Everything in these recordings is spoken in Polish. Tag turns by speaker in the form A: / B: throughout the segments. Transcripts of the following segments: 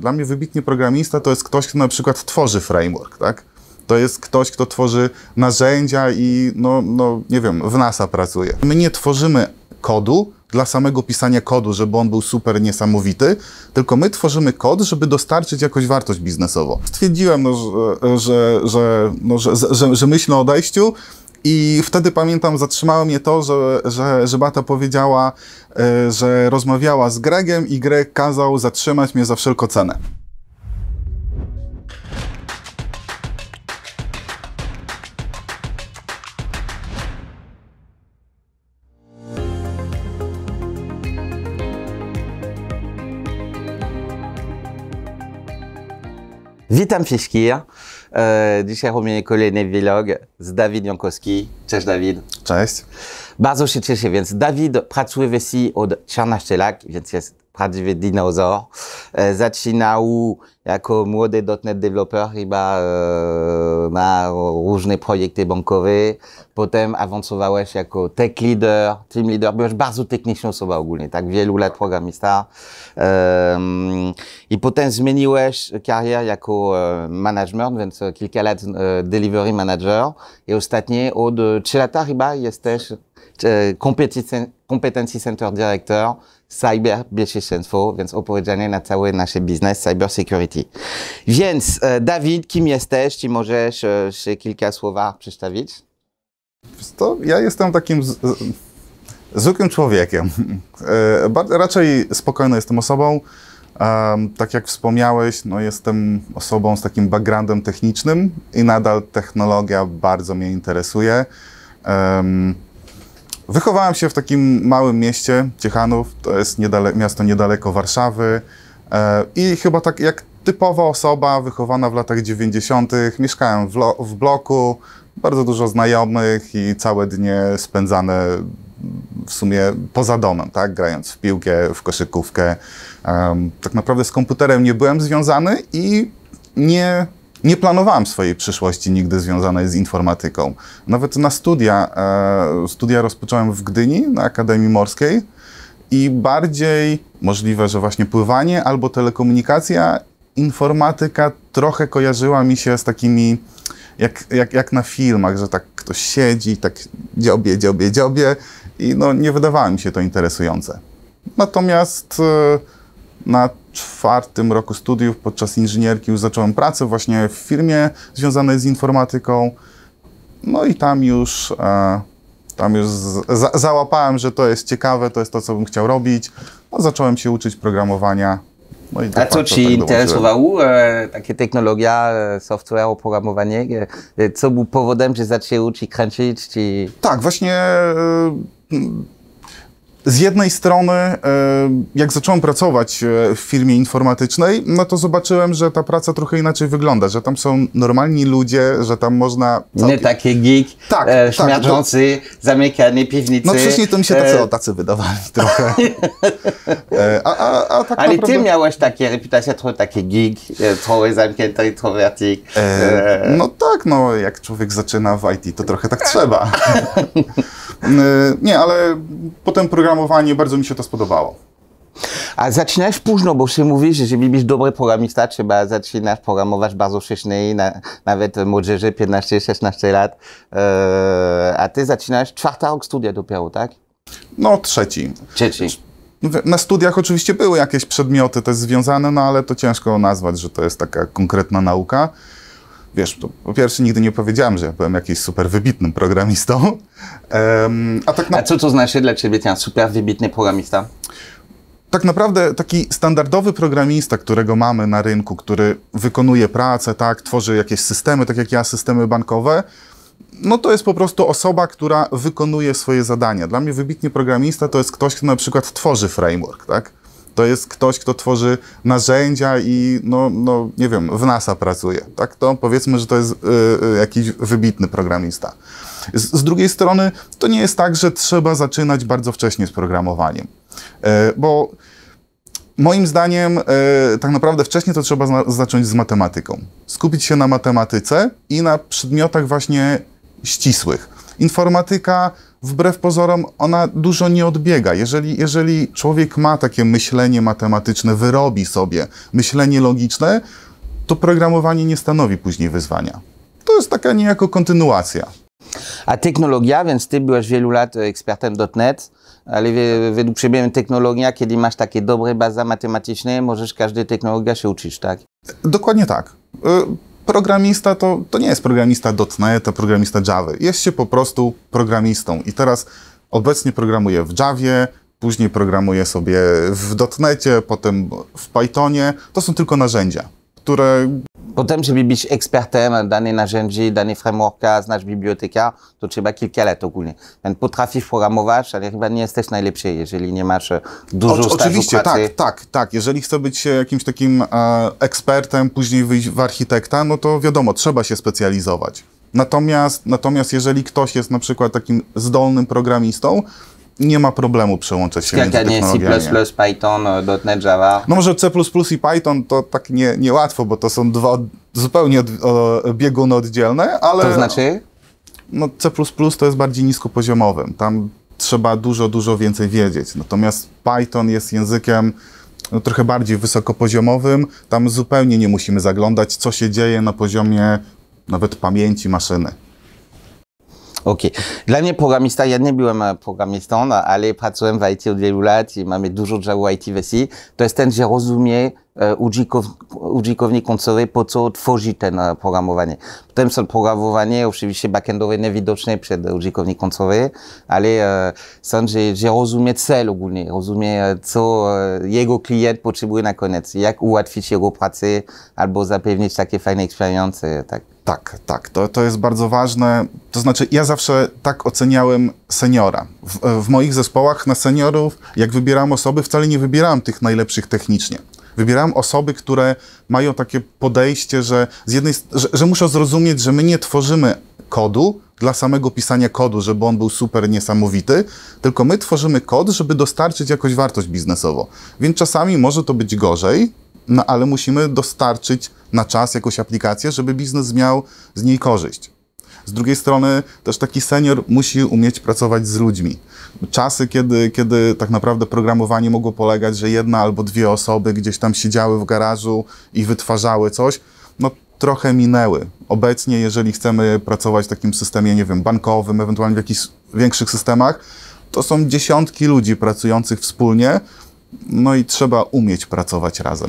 A: Dla mnie wybitny programista to jest ktoś, kto na przykład tworzy framework, tak? To jest ktoś, kto tworzy narzędzia i, nie wiem, w NASA pracuje. My nie tworzymy kodu dla samego pisania kodu, żeby on był super niesamowity, tylko my tworzymy kod, żeby dostarczyć jakąś wartość biznesową. Stwierdziłem, że myślę o odejściu i wtedy pamiętam, zatrzymało mnie to, że Beata powiedziała, że rozmawiała z Gregiem i Greg kazał zatrzymać mnie za wszelką cenę.
B: Witam wszystkich. Dzisiaj robimy kolejny vlog z Dawid Jankowski. Cześć Dawid.
A: Cześć.
B: Bardzo się cieszę, więc Dawid pracuje w SI od 14 lat, więc jest prawdziwy dinozaur. Zaczynał jako młody .NET developer chyba na różne projekty bankowe. Potem awansowałeś jako tech leader, team leader. Byłeś bardzo techniczną osobą ogólnie, tak? Wielu lat programista. I potem zmieniłeś karierę jako management, więc kilka lat delivery manager. I ostatnie od 3 lata chyba jesteś Competency Center Director Cyber Bezpieczeństwo, więc odpowiedzialny na cały nasz biznes Cyber Security. Więc Dawid, kim jesteś? Czy możesz się kilka słów przedstawić?
A: Ja jestem takim zwykłym człowiekiem. Raczej spokojną jestem osobą. Tak jak wspomniałeś, jestem osobą z takim backgroundem technicznym i nadal technologia bardzo mnie interesuje. Wychowałem się w takim małym mieście, Ciechanów, to jest miasto niedaleko Warszawy i chyba tak jak typowa osoba wychowana w latach 90. mieszkałem w bloku, bardzo dużo znajomych i całe dnie spędzane w sumie poza domem, tak? Grając w piłkę, w koszykówkę. Tak naprawdę z komputerem nie byłem związany i nie planowałem swojej przyszłości nigdy związanej z informatyką. Nawet na studia rozpocząłem w Gdyni, na Akademii Morskiej i bardziej możliwe, że właśnie pływanie albo telekomunikacja, informatyka trochę kojarzyła mi się z takimi, jak na filmach, że tak ktoś siedzi, tak dziobie i nie wydawało mi się to interesujące. Natomiast na 4. roku studiów podczas inżynierki już zacząłem pracę właśnie w firmie związanej z informatyką. No i tam już załapałem, że to jest ciekawe, to jest to, co bym chciał robić. Zacząłem się uczyć programowania.
B: A co Ci interesowało? Takie technologia, software, oprogramowanie? Co był powodem, że zacząłeś uczyć, kręcić? Czy...
A: Tak, właśnie z jednej strony, jak zacząłem pracować w firmie informatycznej, to zobaczyłem, że ta praca trochę inaczej wygląda, że tam są normalni ludzie, że tam można...
B: Nie takie geek, śmierdzący, zamykany piwnicy.
A: No wcześniej to mi się tacy wydawali trochę. Tak
B: ale
A: naprawdę...
B: ty miałeś takie reputację, trochę taki geek, trochę zamknięty, introwertyk.
A: No tak, jak człowiek zaczyna w IT, to trochę tak trzeba. Nie, ale potem programowanie, bardzo mi się to spodobało.
B: A zaczynałeś późno, bo się mówi, że żeby być dobry programista, trzeba zaczynać programować bardzo wcześnie, nawet młodzieży 15-16 lat. A ty zaczynałeś 4. rok studia dopiero, tak?
A: No, trzeci. Na studiach oczywiście były jakieś przedmioty też związane, ale to ciężko nazwać, że to jest taka konkretna nauka. Wiesz, to po pierwsze nigdy nie powiedziałem, że ja byłem jakiś super wybitnym programistą.
B: A co to znaczy dla Ciebie ten super wybitny programista?
A: Tak naprawdę taki standardowy programista, którego mamy na rynku, który wykonuje pracę, tak, tworzy jakieś systemy, tak jak ja, systemy bankowe, to jest po prostu osoba, która wykonuje swoje zadania. Dla mnie wybitny programista to jest ktoś, kto na przykład tworzy framework, tak? To jest ktoś, kto tworzy narzędzia i, nie wiem, w NASA pracuje, tak? To powiedzmy, że to jest jakiś wybitny programista. Z drugiej strony, to nie jest tak, że trzeba zaczynać bardzo wcześnie z programowaniem, bo moim zdaniem tak naprawdę wcześniej to trzeba zacząć z matematyką. Skupić się na matematyce i na przedmiotach właśnie ścisłych. Informatyka wbrew pozorom ona dużo nie odbiega. Jeżeli człowiek ma takie myślenie matematyczne, wyrobi sobie myślenie logiczne, to programowanie nie stanowi później wyzwania. To jest taka niejako kontynuacja.
B: A technologia, więc ty byłeś wielu lat ekspertem .NET, ale według ciebie technologia, kiedy masz takie dobre bazy matematyczne, możesz każdej technologii się uczyć, tak?
A: Dokładnie tak. Programista to nie jest programista .NET, to programista Java. Jest się po prostu programistą. I teraz obecnie programuję w Javie, później programuję sobie w .NETie, potem w Pythonie. To są tylko narzędzia, które...
B: Potem, żeby być ekspertem danej narzędzi, danej frameworka, znać biblioteka, to trzeba kilka lat ogólnie. Więc potrafisz programować, ale chyba nie jesteś najlepszy, jeżeli nie masz dużo stażu
A: Oczywiście,
B: pracy.
A: tak. Jeżeli chcę być jakimś takim ekspertem, później wyjść w architekta, no to wiadomo, trzeba się specjalizować. Natomiast jeżeli ktoś jest na przykład takim zdolnym programistą, nie ma problemu przełączać się między technologiami.
B: C++, Python, .NET, Java.
A: No może C++ i Python to tak niełatwo, bo to są dwa zupełnie bieguny oddzielne, ale...
B: To znaczy?
A: No C++ to jest bardziej niskopoziomowym. Tam trzeba dużo więcej wiedzieć. Natomiast Python jest językiem trochę bardziej wysokopoziomowym. Tam zupełnie nie musimy zaglądać, co się dzieje na poziomie nawet pamięci maszyny.
B: Okej. Dla mnie programista, ja nie byłem programistą, ale pracowałem w IT od wielu lat i mamy dużo działu IT w SI. To jest ten, że rozumie użytkownik końcowy, po co tworzy ten programowanie. Potem są programowanie, oczywiście backendowe niewidoczne przed użytkownik końcowy, ale są, że rozumie cel ogólnie, rozumie, co jego klient potrzebuje na koniec, jak ułatwić jego pracę albo zapewnić takie fajne experience, tak.
A: Tak. To jest bardzo ważne. To znaczy, ja zawsze tak oceniałem seniora. W moich zespołach na seniorów, jak wybierałem osoby, wcale nie wybierałem tych najlepszych technicznie. Wybierałem osoby, które mają takie podejście, że że muszą zrozumieć, że my nie tworzymy kodu dla samego pisania kodu, żeby on był super niesamowity, tylko my tworzymy kod, żeby dostarczyć jakąś wartość biznesową. Więc czasami może to być gorzej, no ale musimy dostarczyć na czas jakąś aplikację, żeby biznes miał z niej korzyść. Z drugiej strony też taki senior musi umieć pracować z ludźmi. Czasy, kiedy tak naprawdę programowanie mogło polegać, że jedna albo dwie osoby gdzieś tam siedziały w garażu i wytwarzały coś, no trochę minęły. Obecnie, jeżeli chcemy pracować w takim systemie, nie wiem, bankowym, ewentualnie w jakichś większych systemach, to są dziesiątki ludzi pracujących wspólnie, no i trzeba umieć pracować razem.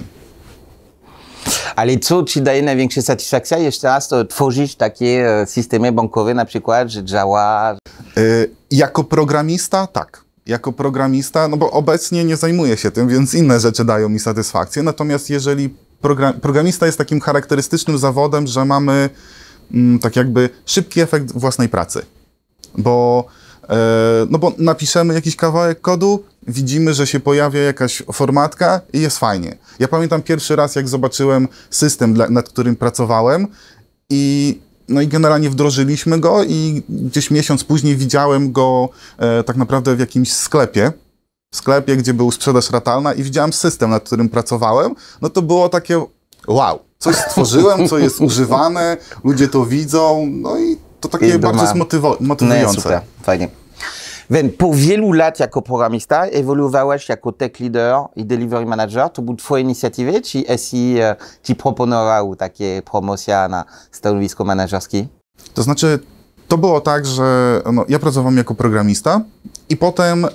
B: Ale co ci daje największą satysfakcję? Jeszcze raz, to tworzyć takie systemy bankowe na przykład, że działa?
A: Jako programista, tak. Jako programista, no bo obecnie nie zajmuję się tym, więc inne rzeczy dają mi satysfakcję. Natomiast jeżeli programista jest takim charakterystycznym zawodem, że mamy tak jakby szybki efekt własnej pracy. Bo napiszemy jakiś kawałek kodu, widzimy, że się pojawia jakaś formatka i jest fajnie. Ja pamiętam pierwszy raz, jak zobaczyłem system, nad którym pracowałem i generalnie wdrożyliśmy go i gdzieś miesiąc później widziałem go tak naprawdę w jakimś sklepie, gdzie był sprzedaż ratalna i widziałem system, nad którym pracowałem, no to było takie wow, coś stworzyłem, co jest używane, ludzie to widzą, no i to takie bardzo motywujące.
B: Super, fajnie. Więc po wielu lat jako programista ewoluowałeś jako tech leader i delivery manager. To były twoje inicjatywy, czy SI ci proponował takie promocje na stanowisko menedżerskie?
A: To znaczy, to było tak, że ja pracowałem jako programista i potem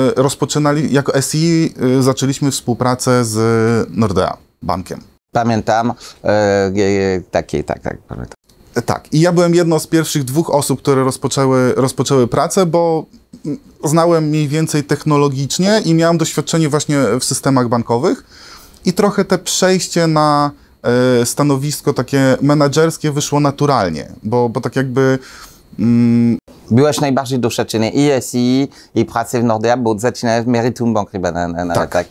A: jako SI zaczęliśmy współpracę z Nordea, bankiem.
B: Pamiętam, tak, pamiętam.
A: Tak, i ja byłem jedną z pierwszych dwóch osób, które rozpoczęły pracę, bo znałem mniej więcej technologicznie i miałem doświadczenie właśnie w systemach bankowych i trochę te przejście na stanowisko takie menedżerskie wyszło naturalnie, bo tak jakby...
B: Byłeś najbardziej doświadczony i SI, i pracy w Nordea, bo zaczynałeś w Meritum Bank chyba
A: tak.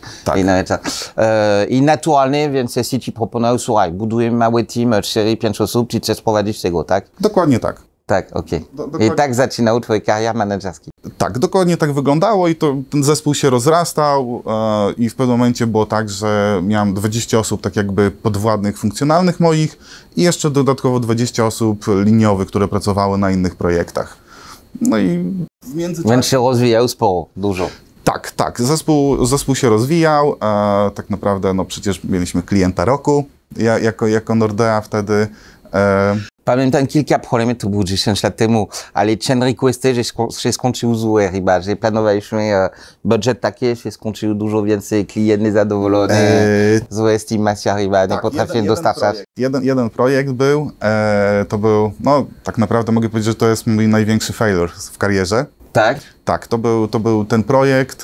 B: I naturalnie, więc SI ci proponował, słuchaj, budujemy mały team, 4-5 osób, czy chcesz prowadzić tego, tak?
A: Dokładnie tak.
B: Tak, okej. I tak zaczynał twoja kariera menedżerska.
A: Tak, dokładnie tak wyglądało i ten zespół się rozrastał i w pewnym momencie było tak, że miałem 20 osób tak jakby podwładnych, funkcjonalnych moich i jeszcze dodatkowo 20 osób liniowych, które pracowały na innych projektach. No i w międzyczasie...
B: Więc się rozwijał sporo, dużo.
A: Tak, tak. Zespół się rozwijał. Tak naprawdę, no przecież mieliśmy klienta roku jako Nordea wtedy.
B: Pamiętam kilka problemów, to było 10 lat temu, ale chain requesty się skończył złe chyba, że planowaliśmy budżet taki, się skończył dużo więcej, klient niezadowolony, złe estymacja chyba, nie potrafiłem dostarczać.
A: Jeden projekt był, to był, no tak naprawdę mogę powiedzieć, że to jest mój największy failure w karierze.
B: Tak?
A: Tak, to był ten projekt.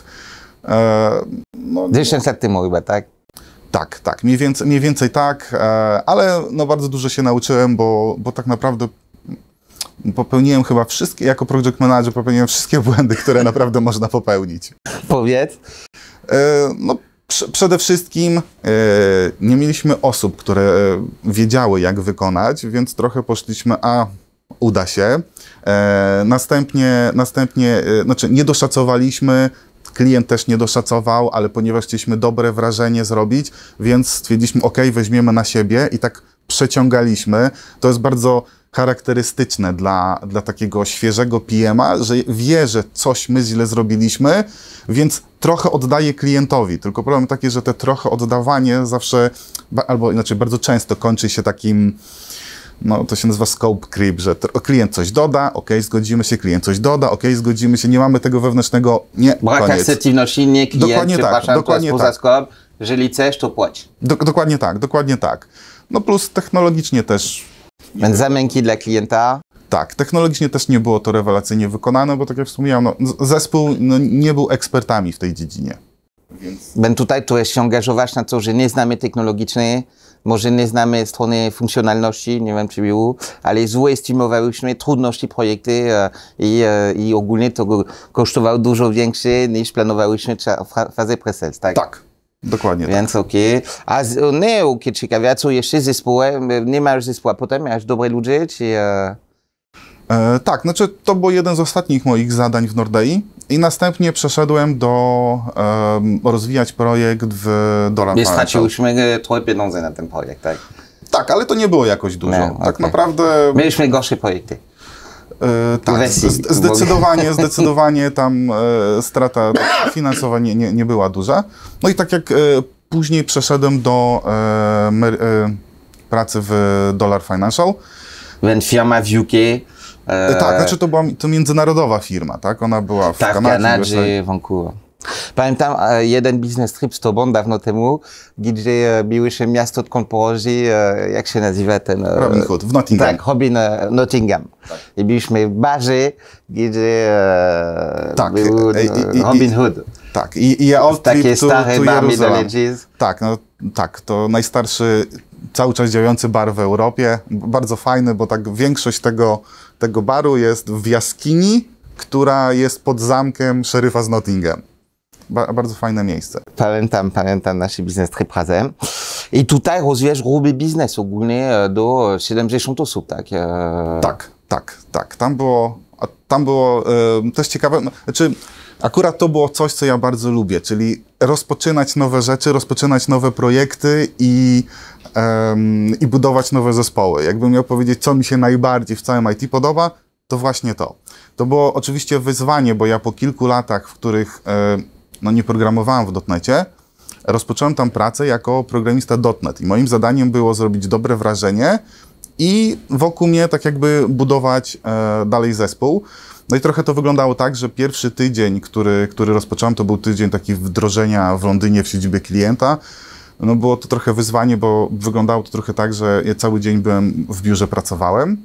B: 10 lat temu chyba, tak?
A: Tak, mniej więcej tak, ale no bardzo dużo się nauczyłem, bo tak naprawdę popełniłem chyba wszystkie, jako project manager popełniłem wszystkie błędy, które naprawdę można popełnić.
B: Powiedz.
A: No przede wszystkim nie mieliśmy osób, które wiedziały jak wykonać, więc trochę poszliśmy, uda się. Następnie znaczy nie doszacowaliśmy, klient też nie doszacował, ale ponieważ chcieliśmy dobre wrażenie zrobić, więc stwierdziliśmy, ok, weźmiemy na siebie i tak przeciągaliśmy. To jest bardzo charakterystyczne dla takiego świeżego PM-a, że wie, że coś my źle zrobiliśmy, więc trochę oddaje klientowi. Tylko problem taki, że te trochę oddawanie zawsze, albo inaczej bardzo często kończy się takim, no to się nazywa scope creep, że klient coś doda, ok, zgodzimy się, klient coś doda, ok, zgodzimy się, nie mamy tego wewnętrznego, nie,
B: brak
A: koniec.
B: Akceptywności, nie klient,
A: dokładnie tak,
B: to jest poza scope, jeżeli chcesz, to płać.
A: Dokładnie tak. No plus technologicznie też.
B: Więc zamęki dla klienta.
A: Tak, technologicznie też nie było to rewelacyjnie wykonane, bo tak jak wspomniałem, no, zespół nie był ekspertami w tej dziedzinie.
B: Więc tutaj to jest się angażować na to, że nie znamy technologicznej, może nie znamy strony funkcjonalności, nie wiem czy było, ale złestymowałyśmy trudności projekty i ogólnie to kosztowało dużo większe niż planowałyśmy w fazie pre-sales, tak?
A: Tak, dokładnie tak.
B: Więc okej. A ciekawe, a co jeszcze z zespołem? Nie masz zespołu, potem miałeś dobre ludzie, czy...
A: Tak, znaczy to był jeden z ostatnich moich zadań w Nordei i następnie przeszedłem do rozwijać projekt w Dolar Financial.
B: Straciłyśmy trochę pieniędzy na ten projekt, tak?
A: Tak, ale to nie było jakoś dużo.
B: Nie,
A: tak
B: okay.
A: naprawdę...
B: Mieliśmy gorsze projekty.
A: Tak, zdecydowanie tam strata finansowa nie była duża. No i tak jak później przeszedłem do pracy w Dolar Financial.
B: Więc firma w UK.
A: Tak, znaczy to była międzynarodowa firma, tak? Ona była w
B: Kanadzie, w Vancouver. Pamiętam jeden biznes trip z tobą dawno temu, gdzie byłyśmy miasto, odkąd pochodzi, jak się nazywa ten...
A: Robin Hood, w Nottingham.
B: Tak, Nottingham. Tak. I byliśmy w barze, gdzie
A: tak,
B: był Robin Hood.
A: Tak, i
B: takie stare bar Middle Ages.
A: Tak, no tak, to najstarszy cały czas działający bar w Europie. Bardzo fajny, bo tak większość tego baru jest w jaskini, która jest pod zamkiem szeryfa z Nottingham. Bardzo fajne miejsce.
B: Pamiętam nasz biznes trip razem. I tutaj rozwijasz gruby biznes ogólnie do 70 osób, tak?
A: Tak. Tam było też ciekawe, znaczy akurat to było coś, co ja bardzo lubię, czyli rozpoczynać nowe rzeczy, rozpoczynać nowe projekty i budować nowe zespoły. Jakbym miał powiedzieć, co mi się najbardziej w całym IT podoba, to właśnie to. To było oczywiście wyzwanie, bo ja po kilku latach, w których nie programowałem w .NETie, rozpocząłem tam pracę jako programista .NET i moim zadaniem było zrobić dobre wrażenie i wokół mnie tak jakby budować dalej zespół. No i trochę to wyglądało tak, że pierwszy tydzień, który rozpocząłem, to był tydzień taki wdrożenia w Londynie w siedzibie klienta. No było to trochę wyzwanie, bo wyglądało to trochę tak, że ja cały dzień byłem w biurze, pracowałem.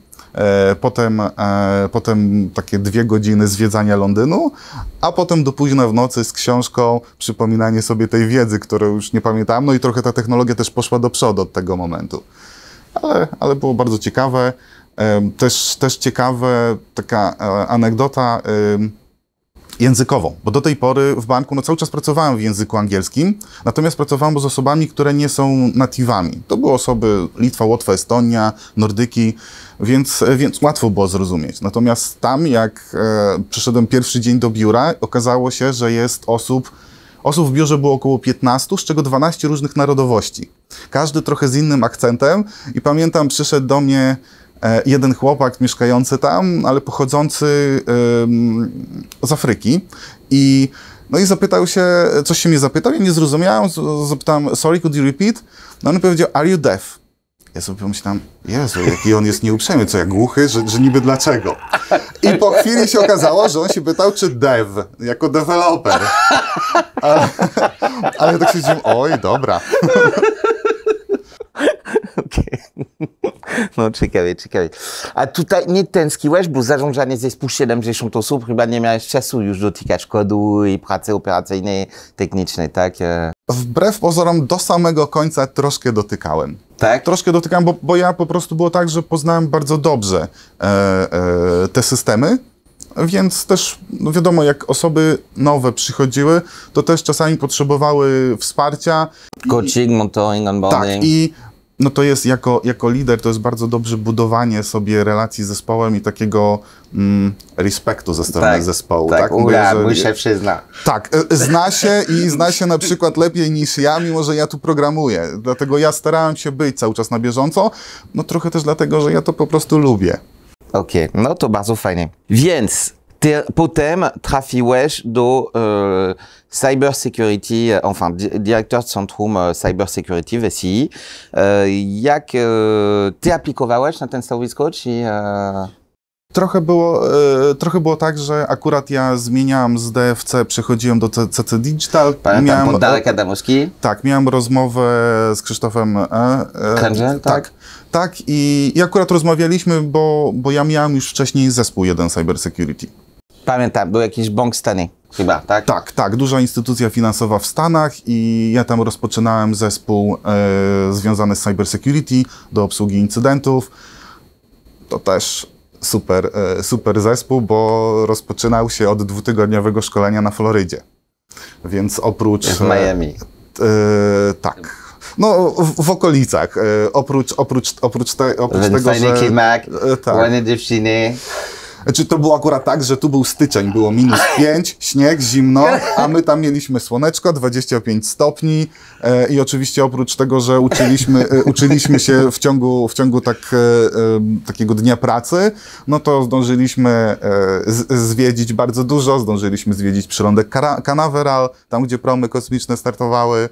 A: Potem takie 2 godziny zwiedzania Londynu, a potem do późna w nocy z książką przypominanie sobie tej wiedzy, którą już nie pamiętałem. No i trochę ta technologia też poszła do przodu od tego momentu. Ale było bardzo ciekawe. Też ciekawe taka anegdota językową, bo do tej pory w banku cały czas pracowałem w języku angielskim, natomiast pracowałem z osobami, które nie są natywami. To były osoby Litwa, Łotwa, Estonia, Nordyki, więc łatwo było zrozumieć. Natomiast tam, jak przyszedłem pierwszy dzień do biura, okazało się, że jest osób w biurze było około 15, z czego 12 różnych narodowości. Każdy trochę z innym akcentem i pamiętam, przyszedł do mnie jeden chłopak mieszkający tam, ale pochodzący z Afryki. No i zapytał się, coś się mnie zapytał, ja nie zrozumiałem, zapytałem, sorry, could you repeat? No on powiedział, are you deaf? Ja sobie pomyślałem, Jezu, jaki on jest nieuprzejmy, co ja głuchy, że niby dlaczego? I po chwili się okazało, że on się pytał, czy dev, jako deweloper. Ale ja tak się dziwiłem, oj, dobra.
B: Okej. No ciekawie. A tutaj nie tęskniłeś, bo zarządzanie zespół 70 osób, chyba nie miałeś czasu już dotykać kodu i pracy operacyjnej, technicznej, tak?
A: Wbrew pozorom do samego końca troszkę dotykałem.
B: Tak?
A: Troszkę dotykałem, bo ja po prostu było tak, że poznałem bardzo dobrze te systemy, więc też, no wiadomo, jak osoby nowe przychodziły, to też czasami potrzebowały wsparcia.
B: Coaching, mentoring, onboarding.
A: Tak, i no to jest jako lider, to jest bardzo dobrze budowanie sobie relacji z zespołem i takiego respektu ze strony zespołu. Tak,
B: mój szef się zna.
A: Tak, zna się na przykład lepiej niż ja, mimo że ja tu programuję. Dlatego ja starałem się być cały czas na bieżąco, no trochę też dlatego, że ja to po prostu lubię.
B: Okej, no to bardzo fajnie. Więc potem trafiłeś do Cyber Security, enfin dyrektor Centrum Cyber Security w SI. Jak ty aplikowałeś na ten stanowisko, czy...
A: Trochę było tak, że akurat ja zmieniałem z DFC, przechodziłem do CC Digital.
B: Pamiętam Darek Adamowski.
A: Tak, miałem rozmowę z Krzysztofem
B: Krężem,
A: tak. I akurat rozmawialiśmy, bo ja miałem już wcześniej zespół jeden Cyber Security.
B: Pamiętam, był jakiś bank w Stanach chyba, tak?
A: Tak, duża instytucja finansowa w Stanach i ja tam rozpoczynałem zespół związany z Cyber Security do obsługi incydentów. To też super zespół, bo rozpoczynał się od 2-tygodniowego szkolenia na Florydzie. Więc oprócz...
B: W Miami.
A: Tak. No, w okolicach. Oprócz tego, że...
B: Klimak, ładne dziewczyny.
A: Znaczy, to było akurat tak, że tu był styczeń, było -5, śnieg, zimno, a my tam mieliśmy słoneczko, 25 stopni i oczywiście oprócz tego, że uczyliśmy się w ciągu takiego dnia pracy, no to zdążyliśmy zwiedzić bardzo dużo, zdążyliśmy zwiedzić przylądek Canaveral, tam gdzie promy kosmiczne startowały.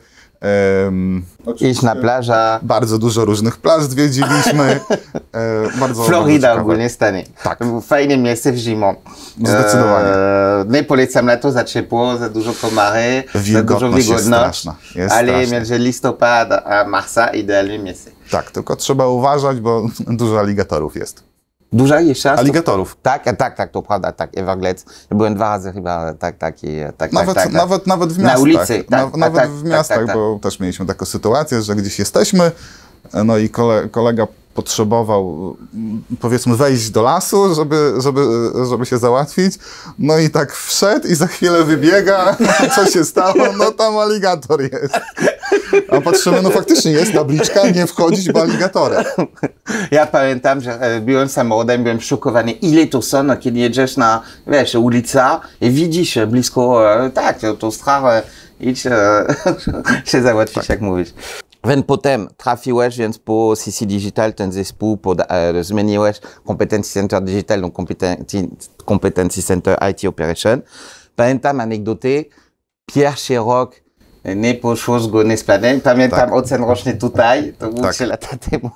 B: Iść na plażę.
A: Bardzo dużo różnych plaż zwiedziliśmy.
B: Florida ogólnie Stany.
A: Tak.
B: Fajne miejsce w zimą.
A: Zdecydowanie.
B: Nie polecam lato, za ciepło, za dużo komary, za dużo wilgotność. Ale między listopad a marca idealne miejsce.
A: Tak, tylko trzeba uważać, bo dużo aligatorów jest.
B: Duża jeszcze?
A: Aligatorów.
B: Tak, to prawda, tak, Everglades. Ja byłem 2 razy chyba,
A: Nawet w miastach.
B: Na ulicy,
A: Nawet w miastach, bo też mieliśmy taką sytuację, że gdzieś jesteśmy, no i kolega potrzebował, powiedzmy, wejść do lasu, żeby się załatwić. No i tak wszedł i za chwilę wybiega. Co się stało? No tam aligator jest. A patrzymy, no faktycznie jest tabliczka, nie wchodzić, bo aligatorem.
B: Ja pamiętam, że byłem samochodem, byłem szokowany, ile to są, kiedy jedziesz na, wiesz, ulica i widzisz blisko, to strawę, idź się załatwić, jak mówisz. Więc potem trafiłeś, więc po CC Digital ten zespół, zmieniłeś Competency Center Digital, donc Competency Center IT Operation. Pamiętam anegdoty, pierwszy rok nie poszło zgodnie z planem. Pamiętam ocen roczny tutaj, to było 3 lata temu.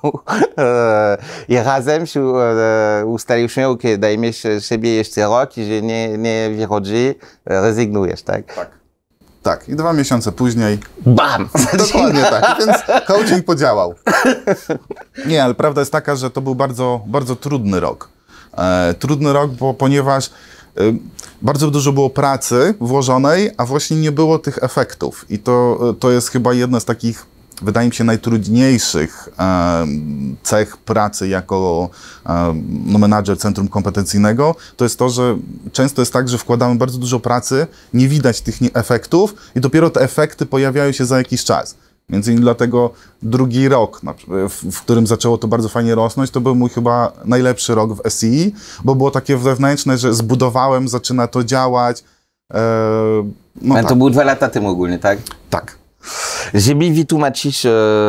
B: I razem się ustaliliśmy, ok, dajmy siebie jeszcze rok i że nie wychodzi, rezygnujesz, tak?
A: Tak, i 2 miesiące później...
B: BAM!
A: Dokładnie tak, więc coaching podziałał. Nie, ale prawda jest taka, że to był bardzo, bardzo trudny rok. Trudny rok, ponieważ bardzo dużo było pracy włożonej, a właśnie nie było tych efektów. I to jest chyba jedna z takich, wydaje mi się, najtrudniejszych cech pracy jako menadżer centrum kompetencyjnego. To jest to, że często jest tak, że wkładamy bardzo dużo pracy, nie widać tych efektów i dopiero te efekty pojawiają się za jakiś czas. Między innymi dlatego drugi rok, w którym zaczęło to bardzo fajnie rosnąć, to był mój chyba najlepszy rok w SEI, bo było takie wewnętrzne, że zbudowałem, zaczyna to działać.
B: To było 2 lata temu ogólnie, tak?
A: Tak.
B: Żeby wytłumaczyć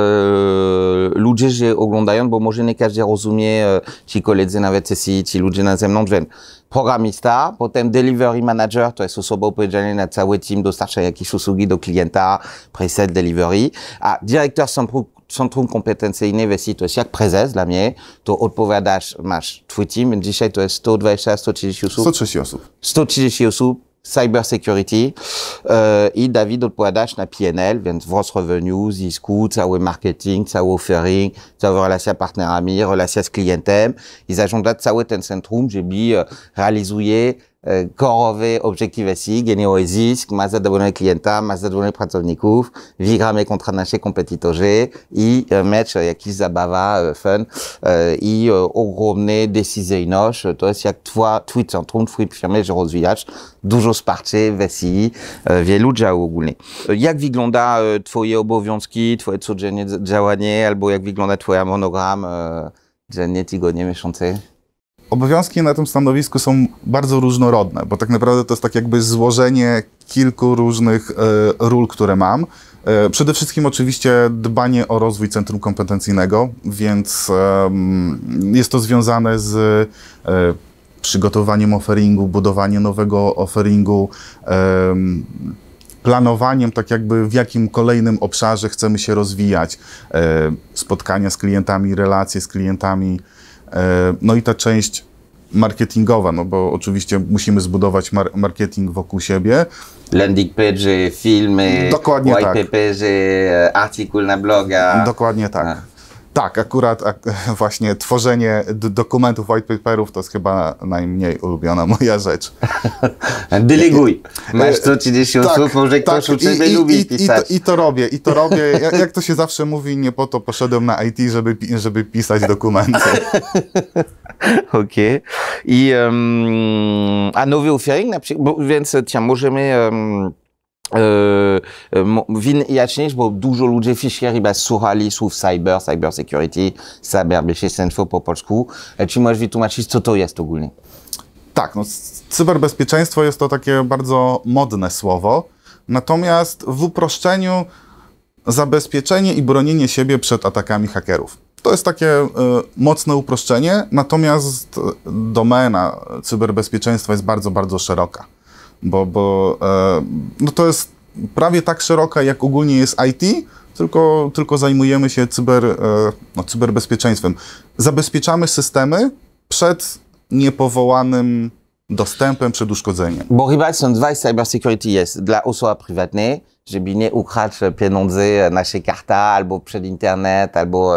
B: ludzie, że oglądają, bo może nie każdy rozumie, ci koledzy nawet ci ludzie na zewnątrz, wiem, programista, potem delivery manager, to jest osoba odpowiedzialna na cały team dostarcza jakiejś usługi do klienta, pre-sale, delivery, a dyrektor centrum kompetencyjne we to jest jak prezes dla mnie, to odpowiadasz, masz twój team, dzisiaj to jest 120-130 osób.
A: 130 osób.
B: 130 osób. Cyber security i Dawid odpowiadasz na PNL, więc wzrost revenue, zysku, cały marketing, cały offering, cała relacja z partnerami, relacja z klientem i zarządzać cały ten centrum, żeby realizuje korowe obiektywy SI, generuje zysk, ma zadowolenie klienta, ma zadowolenie pracowników, wygramy kontra nasi kompetitorzy i mieć jakieś zabawa, fun i ogromne decyzyjność. To jest jak twój centrum, twój firmie, że rozwijasz dużo wsparcie w SI, wielu działów ogólnie. Jak wygląda twoje obowiązki, twoje codzienne działanie, albo jak wygląda twój harmonogram dziennie, tygodnie, miesiące?
A: Obowiązki na tym stanowisku są bardzo różnorodne, bo tak naprawdę to jest tak jakby złożenie kilku różnych ról, które mam. Przede wszystkim oczywiście dbanie o rozwój centrum kompetencyjnego, więc jest to związane z przygotowaniem offeringu, budowaniem nowego offeringu, planowaniem tak jakby w jakim kolejnym obszarze chcemy się rozwijać, spotkania z klientami, relacje z klientami. No i ta część marketingowa, no bo oczywiście musimy zbudować marketing wokół siebie.
B: Landing page, filmy,
A: Dokładnie
B: white
A: tak.
B: paperze, artykuł na bloga.
A: Dokładnie tak. Tak, akurat właśnie tworzenie dokumentów, white paperów to jest chyba najmniej ulubiona moja rzecz.
B: Deleguj. Masz 130 osób, może ktoś u ciebie lubi pisać.
A: I to robię. Jak to się zawsze mówi, nie po to poszedłem na IT, żeby pisać dokumenty.
B: Okej. I a nowy offering, na przykład, więc możemy wyjaśnić, bo dużo ludzi wcześniej chyba słuchali słów cyber security, cyber bezpieczeństwo po polsku. Czy możesz wytłumaczyć, co to jest ogólnie?
A: Tak, no, cyberbezpieczeństwo jest to takie bardzo modne słowo, natomiast w uproszczeniu zabezpieczenie i bronienie siebie przed atakami hakerów. To jest takie mocne uproszczenie, natomiast domena cyberbezpieczeństwa jest bardzo, bardzo szeroka. Bo no to jest prawie tak szeroka, jak ogólnie jest IT, tylko zajmujemy się cyberbezpieczeństwem. Zabezpieczamy systemy przed niepowołanym dostępem, przed uszkodzeniem.
B: Bo chyba są dwa cybersecurity jest dla osoby prywatnej, żeby nie ukraść pieniądze naszej karty, albo przed internet, albo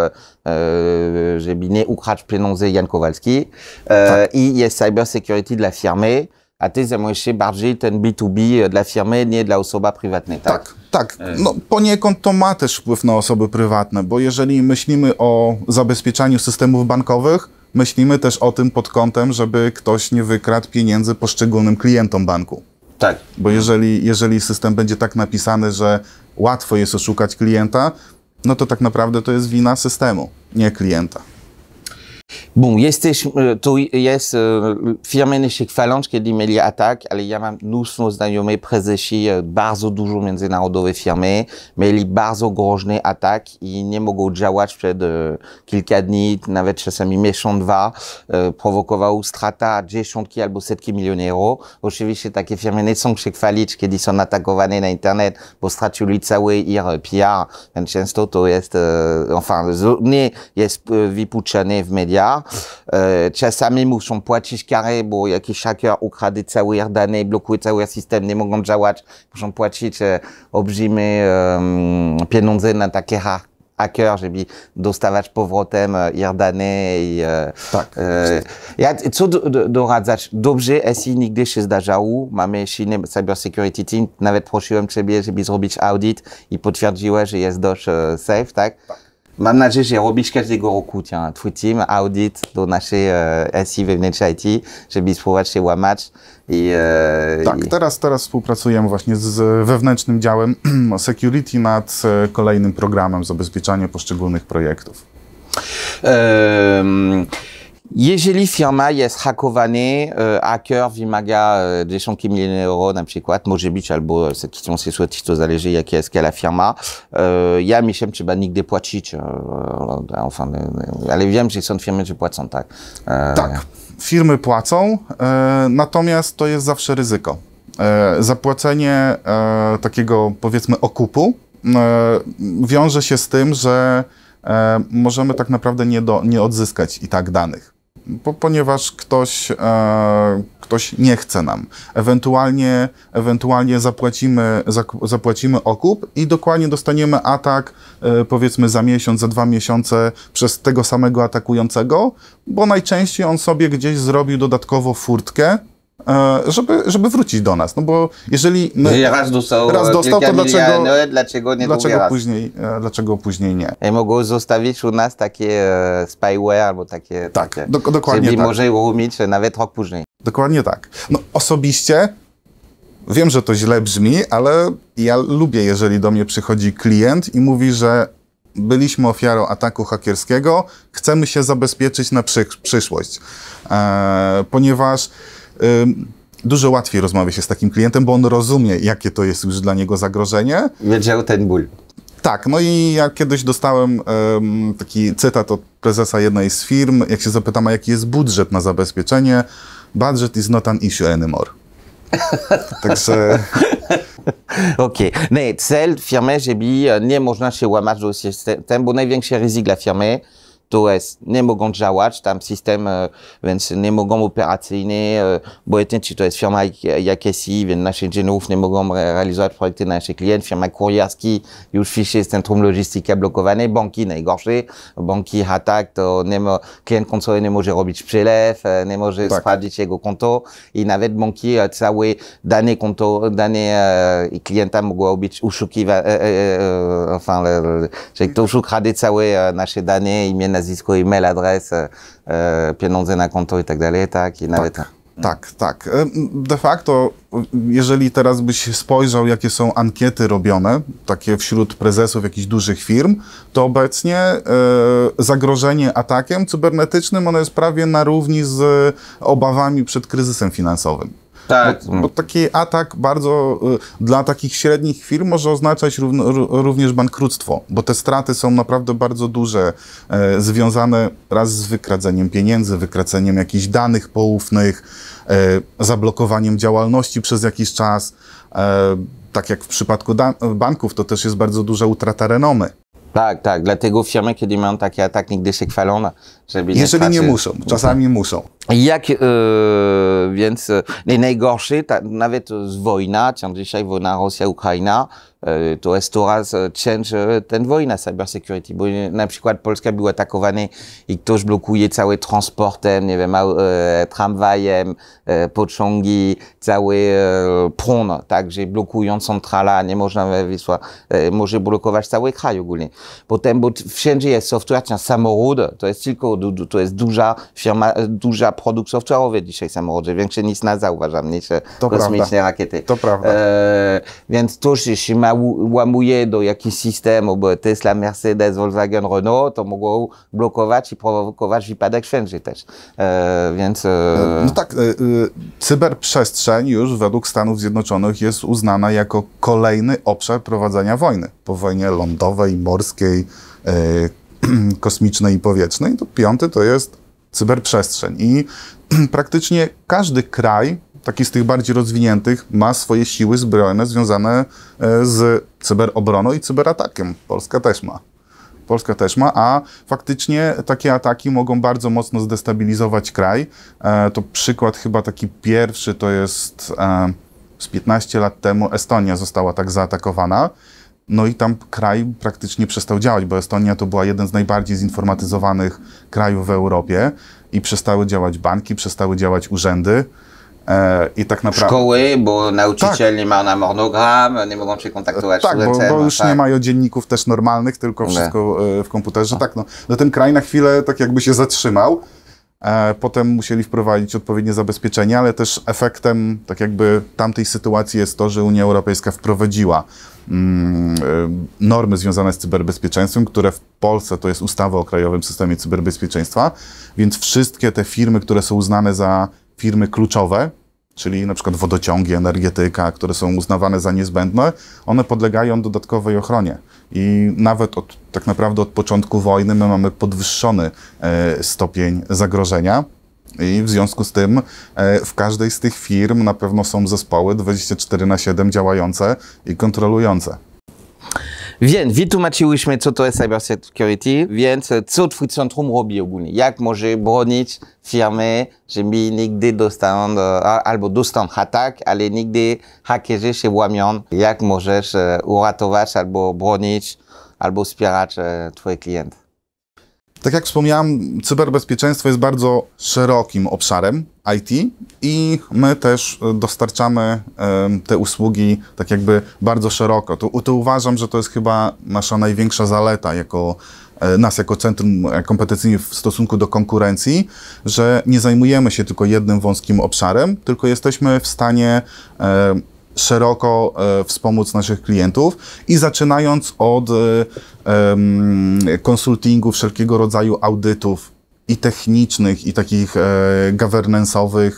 B: żeby nie ukraść pieniądze Jan Kowalski.
A: Tak.
B: I jest cybersecurity dla firmy, a ty zajmujesz się bardziej ten B2B dla firmy, nie dla osoby prywatnej, tak?
A: Tak. No, poniekąd to ma też wpływ na osoby prywatne, bo jeżeli myślimy o zabezpieczaniu systemów bankowych, myślimy też o tym pod kątem, żeby ktoś nie wykradł pieniędzy poszczególnym klientom banku.
B: Tak.
A: Bo jeżeli system będzie tak napisany, że łatwo jest oszukać klienta, no to tak naprawdę to jest wina systemu, nie klienta.
B: Bon, to jest firmy nie się chwalą, kiedy mieli atak, ale ja mam mnóstwo znajomych prezesi, bardzo dużo międzynarodowych firmy, mieli bardzo groźny atak i nie mogą działać przed kilka dni, nawet czasami miesiąc, dwa, prowokował strata dziesiątki albo setki milionów euro. Oczywiście takie firmy nie chcą się chwalić, kiedy są atakowane na internet, bo stracili cały ich PR, więc często to jest, nie jest wypuszczane w mediach. Czasami muszą płacić karę, bo jakiś haker ukradł cały ich dane, blokuje cały system, nie mogą działać, muszą płacić olbrzymie pieniądze na takie haker, żeby dostawać powrotem ich dane.
A: Tak.
B: Co doradzać? Dobrze, jeśli nigdy się zdarzało, mamy silny cyber security team, nawet prosiłem ciebie, żeby zrobić audyt i potwierdziłeś, że jest dość safe, tak? Mam nadzieję, że robisz każdego roku twój team, audyt do naszej SI wewnętrznej IT, żeby spróbować się łamać.
A: Tak, teraz współpracujemy właśnie z wewnętrznym działem security nad kolejnym programem zabezpieczania poszczególnych projektów.
B: Jeżeli firma jest hakowana, haker wymaga dziesiątki milionów euro na przykład, może być, albo z kwestią sesłaci, to zależy jaka jest skala firma. Ja myślę, że trzeba nigdy płacić, ale wiem, że są firmy, że płacą, tak.
A: Tak, firmy płacą, natomiast to jest zawsze ryzyko. Zapłacenie takiego, powiedzmy, okupu wiąże się z tym, że możemy tak naprawdę nie odzyskać i tak danych, ponieważ ktoś nie chce nam. Ewentualnie zapłacimy okup i dokładnie dostaniemy atak, powiedzmy za miesiąc, za 2 miesiące przez tego samego atakującego, bo najczęściej on sobie gdzieś zrobił dodatkowo furtkę, żeby wrócić do nas. No bo jeżeli
B: raz dostał,
A: to
B: dlaczego nie
A: dlaczego później nie?
B: I mogą zostawić u nas takie spyware albo takie...
A: Tak, dokładnie tak.
B: Może umieć nawet rok później.
A: Dokładnie tak. No osobiście wiem, że to źle brzmi, ale ja lubię, jeżeli do mnie przychodzi klient i mówi, że byliśmy ofiarą ataku hakerskiego, chcemy się zabezpieczyć na przyszłość. Ponieważ dużo łatwiej rozmawia się z takim klientem, bo on rozumie, jakie to jest już dla niego zagrożenie.
B: Wiedział ten ból.
A: Tak, no i ja kiedyś dostałem taki cytat od prezesa jednej z firm, jak się zapytam, a jaki jest budżet na zabezpieczenie, budget is not an issue anymore. Także...
B: Okej. Nie, cel firmy, żeby nie można się łamać do systemu, bo największy ryzyko dla firmy to jest, nie mogą działać, tam system, więc nie mogą operacyjnie, bo czy to jest firma jak SI, więc nasi inżynierów nie mogą realizować projekty naszych klientów, firma kurierski, już fisze z centrum logistyki blokowane, banki najgorsze, banki atak, to klient kontowy nie może robić przelew, nie może sprawdzić jego konto i nawet banki całe dane konto, dane klienta mogą być oszukiwane, że ktoś ukradnie całe nasze dane, imię, nazwisko, e-mail, adres, pieniądze na konto i tak dalej, tak? I nawet...
A: Tak. De facto, jeżeli teraz byś spojrzał, jakie są ankiety robione, takie wśród prezesów jakichś dużych firm, to obecnie zagrożenie atakiem cybernetycznym, ono jest prawie na równi z obawami przed kryzysem finansowym.
B: Tak.
A: Bo taki atak bardzo dla takich średnich firm może oznaczać również bankructwo, bo te straty są naprawdę bardzo duże, związane raz z wykradzeniem pieniędzy, wykradzeniem jakichś danych poufnych, zablokowaniem działalności przez jakiś czas. Tak jak w przypadku banków, to też jest bardzo duża utrata renomy.
B: Tak, dlatego firmy, kiedy mają taki atak, nigdy się chwalą, żeby nie
A: jeżeli nie muszą, czasami muszą.
B: Więc najgorsze, nawet z wojna, dzisiaj wojna Rosja-Ukraina, to jest coraz cięższa ten wojna cybersecurity, bo na przykład Polska była atakowana i ktoś blokuje cały transportem, nie wiem, tramwajem, pociągi, cały prąd, także blokują centrala, nie można wysłać, może blokować cały kraj ogólnie. Potem, bo wszędzie jest software, samochód, to jest tylko, to jest duża firma, duża produkt software'owy dzisiaj samochody, większe niż NASA, uważam, niż kosmiczne rakiety.
A: To prawda.
B: Więc to się łamuje do jakiś system, bo Tesla, Mercedes, Volkswagen, Renault, to mogą blokować i prowokować wypadek wszędzie też. Więc...
A: No tak, cyberprzestrzeń już według Stanów Zjednoczonych jest uznana jako kolejny obszar prowadzenia wojny. Po wojnie lądowej, morskiej, kosmicznej i powietrznej, to 5. to jest cyberprzestrzeń. I praktycznie każdy kraj, taki z tych bardziej rozwiniętych, ma swoje siły zbrojne związane z cyberobroną i cyberatakiem. Polska też ma, a faktycznie takie ataki mogą bardzo mocno zdestabilizować kraj. To przykład chyba taki pierwszy, to jest z 15 lat temu Estonia została tak zaatakowana. No i tam kraj praktycznie przestał działać, bo Estonia to była jeden z najbardziej zinformatyzowanych krajów w Europie i przestały działać banki, przestały działać urzędy. I tak naprawdę...
B: Szkoły, bo nauczyciel nie ma na monogram, nie mogą się kontaktować z
A: studentem. Bo już nie mają dzienników też normalnych, tylko wszystko w komputerze. Tak, no ten kraj na chwilę tak jakby się zatrzymał. Potem musieli wprowadzić odpowiednie zabezpieczenia, ale też efektem tak jakby tamtej sytuacji jest to, że Unia Europejska wprowadziła normy związane z cyberbezpieczeństwem, które w Polsce to jest ustawa o Krajowym Systemie Cyberbezpieczeństwa, więc wszystkie te firmy, które są uznane za firmy kluczowe, czyli na przykład wodociągi, energetyka, które są uznawane za niezbędne, one podlegają dodatkowej ochronie. I nawet tak naprawdę od początku wojny my mamy podwyższony stopień zagrożenia. I w związku z tym w każdej z tych firm na pewno są zespoły 24/7 działające i kontrolujące.
B: Więc wytłumaczyliśmy, co to jest cybersecurity, więc co Twój centrum robi ogólnie? Jak może bronić firmy, żeby nigdy dostaną atak, ale nigdy hakerzy się łamią? Jak możesz uratować albo bronić, albo wspierać Twoich klientów?
A: Tak jak wspomniałem, cyberbezpieczeństwo jest bardzo szerokim obszarem IT i my też dostarczamy te usługi tak jakby bardzo szeroko. To uważam, że to jest chyba nasza największa zaleta nas jako centrum kompetencyjnym w stosunku do konkurencji, że nie zajmujemy się tylko jednym wąskim obszarem, tylko jesteśmy w stanie szeroko wspomóc naszych klientów i zaczynając od konsultingu, wszelkiego rodzaju audytów i technicznych, i takich governance'owych.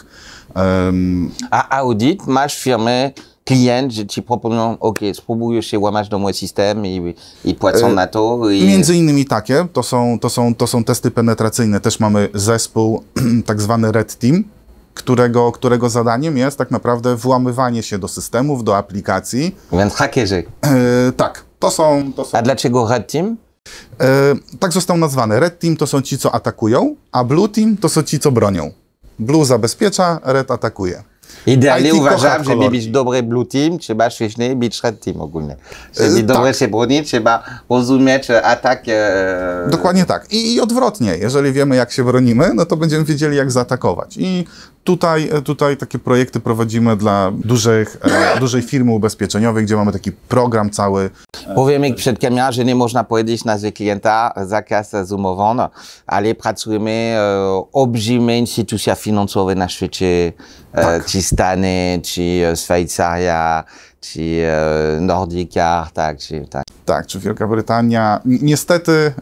B: A audyt, masz firmy, klient, że ci proponują, ok, spróbuj się łamać do mój system i płacą na to.
A: Między innymi takie, to są testy penetracyjne. Też mamy zespół, tak zwany Red Team, którego zadaniem jest tak naprawdę włamywanie się do systemów, do aplikacji.
B: Więc hakerzy.
A: Tak, to są...
B: A dlaczego Red Team?
A: Tak został nazwany. Red Team to są ci, co atakują, a Blue Team to są ci, co bronią. Blue zabezpiecza, Red atakuje.
B: Idealnie uważam, żeby być dobry Blue Team, trzeba świetnie być Red Team ogólnie. Żeby dobrze się bronić, trzeba rozumieć atak.
A: Dokładnie tak. I odwrotnie. Jeżeli wiemy, jak się bronimy, no to będziemy wiedzieli, jak zaatakować. I tutaj takie projekty prowadzimy dla dużej firmy ubezpieczeniowej, gdzie mamy taki program cały.
B: Powiemy przed kamerą, że nie można powiedzieć nazwy klienta, zakaz z umową, ale pracujemy olbrzymie instytucje finansowe na świecie, czy Stany, czy Szwajcaria, czy Nordica, tak.
A: Tak, czy Wielka Brytania. Niestety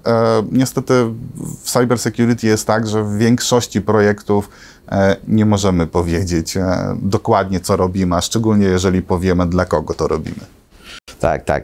A: w cybersecurity jest tak, że w większości projektów nie możemy powiedzieć dokładnie, co robimy, a szczególnie jeżeli powiemy, dla kogo to robimy.
B: Tak.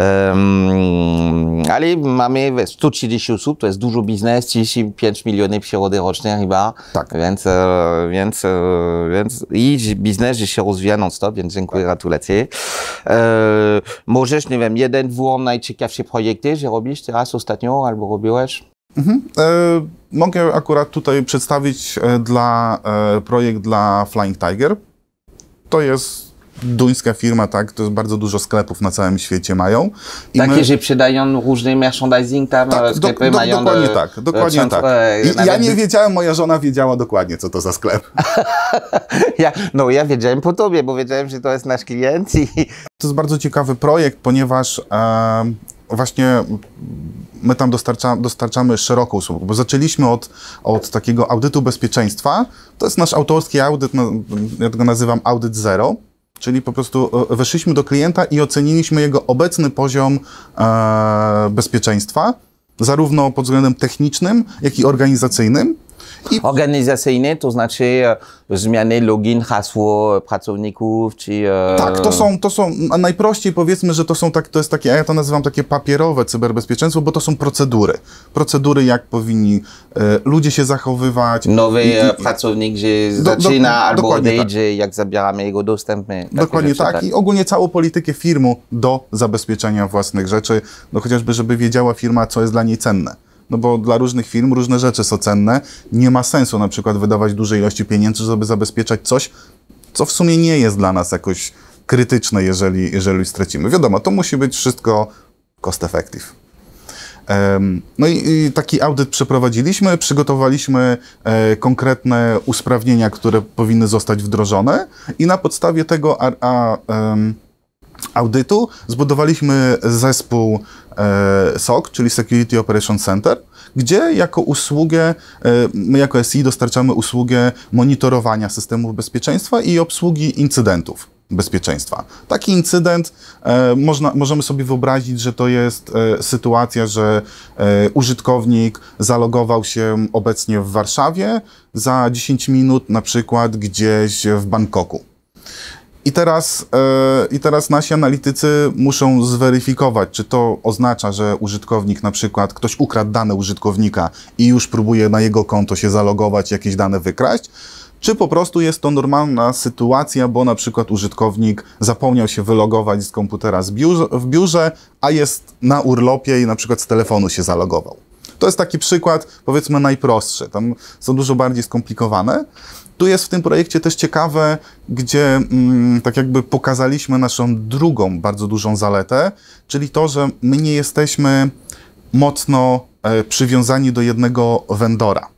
B: Ale mamy 130 osób, to jest dużo biznes, 35 milionów przychody rocznie chyba.
A: Tak.
B: Więc i biznes się rozwija non-stop, więc dziękuję, gratulacje. Możesz, nie wiem, jeden, dwa najciekawsze projekty, że robisz teraz ostatnio albo robiłeś?
A: Mogę akurat tutaj przedstawić projekt dla Flying Tiger. To jest duńska firma, tak? To jest bardzo dużo sklepów na całym świecie mają.
B: Takie, że sprzedają różny merchandising tam,
A: tak,
B: sklepy mają...
A: Dokładnie tak. Ja nie wiedziałem, moja żona wiedziała dokładnie, co to za sklep.
B: Ja wiedziałem po tobie, bo wiedziałem, że to jest nasz klient.
A: To jest bardzo ciekawy projekt, ponieważ właśnie my tam dostarczamy szeroką usługę, bo zaczęliśmy od takiego audytu bezpieczeństwa. To jest nasz autorski audyt, ja go nazywam audyt zero, czyli po prostu weszliśmy do klienta i oceniliśmy jego obecny poziom bezpieczeństwa, zarówno pod względem technicznym, jak i organizacyjnym.
B: Organizacyjne, to znaczy zmiany login, hasło pracowników, czy...
A: Tak, to są najprościej powiedzmy, że to jest takie, ja to nazywam takie papierowe cyberbezpieczeństwo, bo to są procedury. Procedury, jak powinni ludzie się zachowywać.
B: Nowy pracownik, że zaczyna albo odejdzie, jak zabieramy jego dostęp.
A: Dokładnie tak. I ogólnie całą politykę firmy do zabezpieczenia własnych rzeczy, no chociażby, żeby wiedziała firma, co jest dla niej cenne. No bo dla różnych firm różne rzeczy są cenne. Nie ma sensu na przykład wydawać dużej ilości pieniędzy, żeby zabezpieczać coś, co w sumie nie jest dla nas jakoś krytyczne, jeżeli stracimy. Wiadomo, to musi być wszystko cost effective. No i taki audyt przeprowadziliśmy, przygotowaliśmy konkretne usprawnienia, które powinny zostać wdrożone i na podstawie tego audytu zbudowaliśmy zespół SOC, czyli Security Operations Center, gdzie jako usługę, my jako SI dostarczamy usługę monitorowania systemów bezpieczeństwa i obsługi incydentów bezpieczeństwa. Taki incydent możemy sobie wyobrazić, że to jest sytuacja, że użytkownik zalogował się obecnie w Warszawie, za 10 minut na przykład gdzieś w Bangkoku. I teraz nasi analitycy muszą zweryfikować, czy to oznacza, że użytkownik, na przykład ktoś ukradł dane użytkownika i już próbuje na jego konto się zalogować, jakieś dane wykraść, czy po prostu jest to normalna sytuacja, bo na przykład użytkownik zapomniał się wylogować z komputera w biurze, a jest na urlopie i na przykład z telefonu się zalogował. To jest taki przykład, powiedzmy, najprostszy. Tam są dużo bardziej skomplikowane. Tu jest w tym projekcie też ciekawe, gdzie tak jakby pokazaliśmy naszą drugą bardzo dużą zaletę, czyli to, że my nie jesteśmy mocno przywiązani do jednego vendora.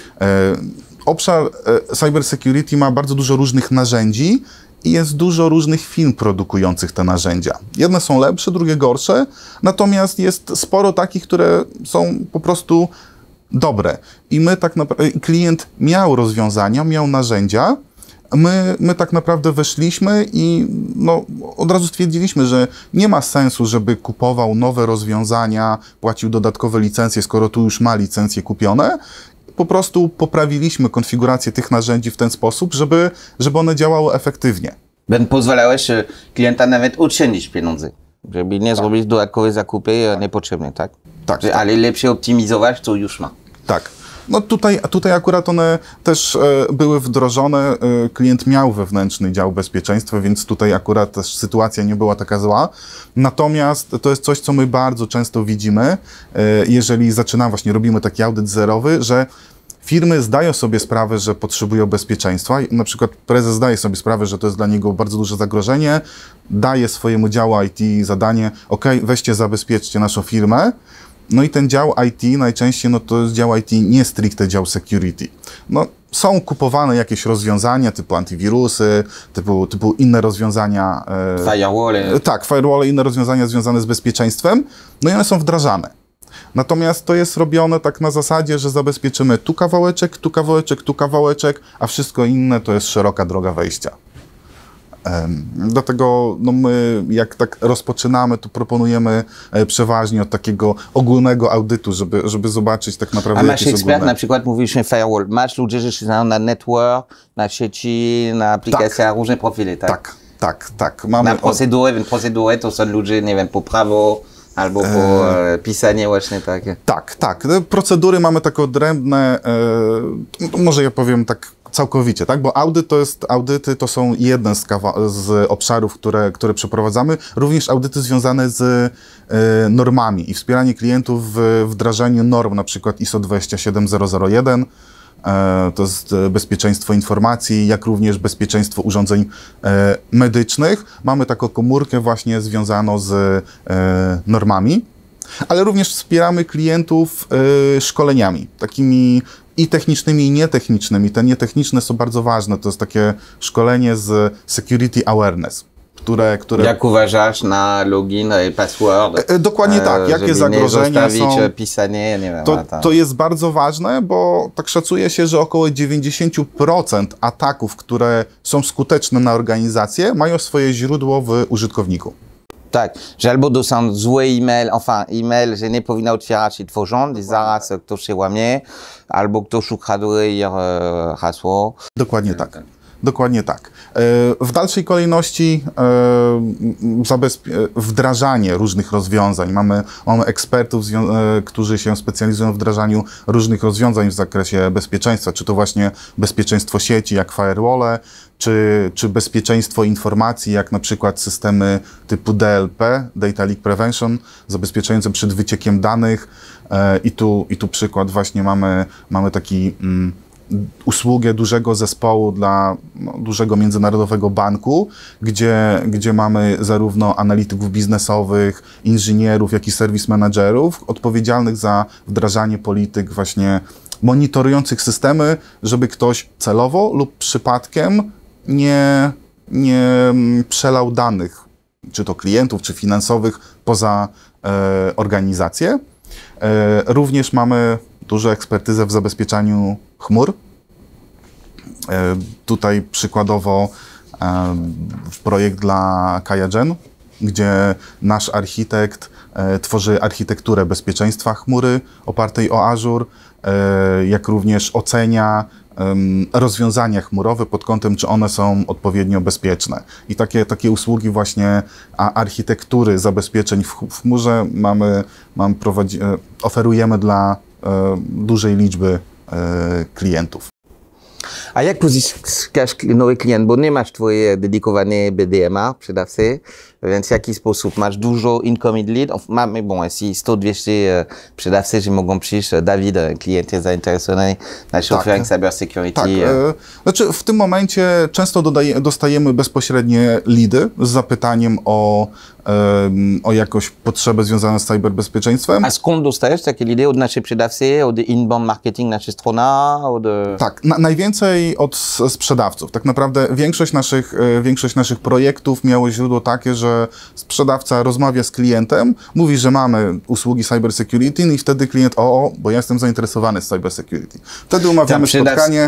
A: Obszar cybersecurity ma bardzo dużo różnych narzędzi i jest dużo różnych firm produkujących te narzędzia. Jedne są lepsze, drugie gorsze, natomiast jest sporo takich, które są po prostu dobre. I my tak naprawdę, klient miał rozwiązania, miał narzędzia, my tak naprawdę weszliśmy i no, od razu stwierdziliśmy, że nie ma sensu, żeby kupował nowe rozwiązania, płacił dodatkowe licencje, skoro tu już ma licencje kupione. Po prostu poprawiliśmy konfigurację tych narzędzi w ten sposób, żeby one działały efektywnie.
B: Pozwalałeś klienta nawet oszczędzić pieniądze, żeby nie zrobić dodatkowe zakupy niepotrzebne, tak?
A: Tak.
B: Ale lepiej optymizować, co już ma.
A: Tak. No tutaj akurat one też były wdrożone, klient miał wewnętrzny dział bezpieczeństwa, więc tutaj akurat też sytuacja nie była taka zła. Natomiast to jest coś, co my bardzo często widzimy, jeżeli właśnie robimy taki audyt zerowy, że firmy zdają sobie sprawę, że potrzebują bezpieczeństwa. Na przykład prezes zdaje sobie sprawę, że to jest dla niego bardzo duże zagrożenie, daje swojemu działu IT zadanie, OK, weźcie, zabezpieczcie naszą firmę. No i ten dział IT najczęściej, no to jest dział IT, nie stricte dział security. No, są kupowane jakieś rozwiązania typu antywirusy, typu inne rozwiązania.
B: Firewall.
A: Tak, firewall, inne rozwiązania związane z bezpieczeństwem, no i one są wdrażane. Natomiast to jest robione tak na zasadzie, że zabezpieczymy tu kawałeczek, tu kawałeczek, tu kawałeczek, a wszystko inne to jest szeroka droga wejścia. Dlatego no my, jak tak rozpoczynamy, to proponujemy przeważnie od takiego ogólnego audytu, żeby zobaczyć tak naprawdę.
B: A masz ekspert, na przykład mówiliśmy firewall, masz ludzi, że się znają na network, na sieci, na aplikacjach, różne profile, tak?
A: Tak. Mamy
B: na procedury to są ludzie, nie wiem, po prawo, albo po pisanie właśnie takie. Tak.
A: Te procedury mamy takie odrębne, może ja powiem tak całkowicie, tak? Bo audyty to są jeden z obszarów, które przeprowadzamy. Również audyty związane z normami i wspieranie klientów w wdrażaniu norm, na przykład ISO 27001. To jest bezpieczeństwo informacji, jak również bezpieczeństwo urządzeń medycznych. Mamy taką komórkę właśnie związaną z normami, ale również wspieramy klientów szkoleniami, takimi i technicznymi, i nietechnicznymi. Te nietechniczne są bardzo ważne. To jest takie szkolenie z security awareness, które...
B: Jak uważasz na login i password?
A: Dokładnie tak. Jakie zagrożenia są?
B: Pisanie, nie wiem.
A: To jest bardzo ważne, bo tak szacuje się, że około 90% ataków, które są skuteczne na organizację, mają swoje źródło w użytkowniku.
B: Tak, że albo dostaną zły e-mail, że nie powinna otwierać i tworząc i zaraz ktoś się łamie, albo ktoś ukradł ich hasło.
A: Dokładnie tak. W dalszej kolejności wdrażanie różnych rozwiązań. Mamy ekspertów, którzy się specjalizują w wdrażaniu różnych rozwiązań w zakresie bezpieczeństwa, czy to właśnie bezpieczeństwo sieci, jak firewall, czy bezpieczeństwo informacji, jak na przykład systemy typu DLP, Data Leak Prevention, zabezpieczające przed wyciekiem danych. I tu przykład właśnie mamy taki usługę dużego zespołu dla dużego międzynarodowego banku, gdzie mamy zarówno analityków biznesowych, inżynierów, jak i serwis managerów odpowiedzialnych za wdrażanie polityk właśnie monitorujących systemy, żeby ktoś celowo lub przypadkiem nie przelał danych czy to klientów, czy finansowych, poza organizację. Również mamy dużą ekspertyzę w zabezpieczaniu chmur. Tutaj przykładowo projekt dla QIAGEN, gdzie nasz architekt tworzy architekturę bezpieczeństwa chmury opartej o Azure, jak również ocenia rozwiązania chmurowe pod kątem, czy one są odpowiednio bezpieczne. I takie usługi właśnie architektury zabezpieczeń w chmurze oferujemy dla dużej liczby klientów.
B: A jak pozyskasz nowy klient, bo nie masz twoje dedykowane BDMA sprzedawcy, więc w jaki sposób? Masz dużo incoming lead? Mamy, jeśli 100-200 sprzedawcy, że mogą przyjść, Dawid, klient jest zainteresowany, nasz offering cybersecurity.
A: Tak, znaczy w tym momencie często dostajemy bezpośrednie leady z zapytaniem o jakąś potrzebę związaną z cyberbezpieczeństwem.
B: A skąd dostajesz takie lidy? Od naszych sprzedawcy, od inbound marketing nasza strona?
A: Tak, najwięcej od sprzedawców. Tak naprawdę większość naszych projektów miało źródło takie, że sprzedawca rozmawia z klientem, mówi, że mamy usługi cybersecurity i wtedy klient, bo ja jestem zainteresowany z cybersecurity. Wtedy umawiamy spotkanie.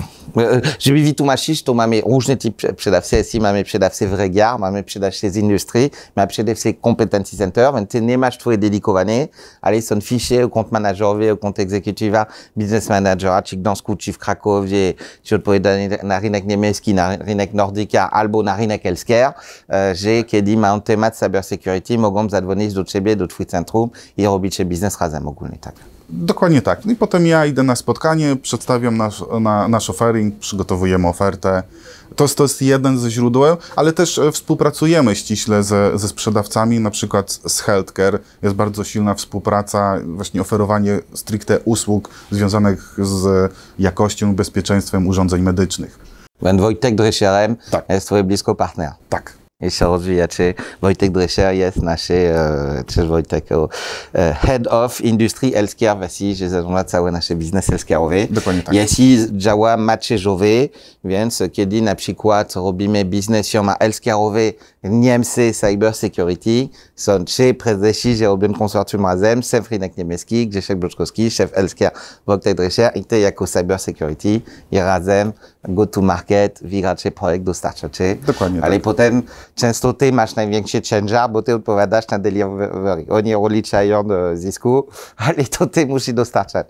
B: Żeby wytłumaczyć, to mamy różne typy sprzedawcy. Jeśli mamy sprzedawcy w regionach, mamy sprzedawcy z industrii, mamy sprzedawcy competency center, więc ty nie masz twoje dedykowane, ale są fisze o kont managerowie, o kont executiva, business managera, czy w Gdańsku, czy w Krakowie, czy odpowiadanie na rynek niemiecki, na rynek nordyka, albo na rynek healthcare, że kiedy mają temat cybersecurity, mogą zadzwonić do ciebie, do twój centrum i robić biznes razem ogólnie, tak.
A: Dokładnie tak. No i potem ja idę na spotkanie, przedstawiam nasz offering, przygotowujemy ofertę. To jest jeden ze źródeł, ale też współpracujemy ściśle ze sprzedawcami, na przykład z healthcare. Jest bardzo silna współpraca, właśnie oferowanie stricte usług związanych z jakością i bezpieczeństwem urządzeń medycznych.
B: Wojtek Drescherem jest twój blisko partner.
A: Tak.
B: Jeśli rozwijacie, Wojtek Drescher jest nasz, cześć Wojtek, Head of Industry Healthcare, że zarządza cały nasz biznes healthcare'owy.
A: Dokładnie tak.
B: Jeśli działa macierzowy, więc kiedy na przykład robimy biznes firma healthcare'owy w Niemcy, cybersecurity, są 3 prezesi, że robią konsorcjum razem, szef rynek niemiecki, Grzesiek Boczkowski, szef healthcare Wojtek Drescher i ty jako cybersecurity i razem go to market, wygracie projekt, dostarczacie.
A: Dokładnie
B: ale
A: tak.
B: potem często ty masz największy ciężar, bo ty odpowiadasz na delivery. Oni rozliczają zysku, ale to ty musisz dostarczać.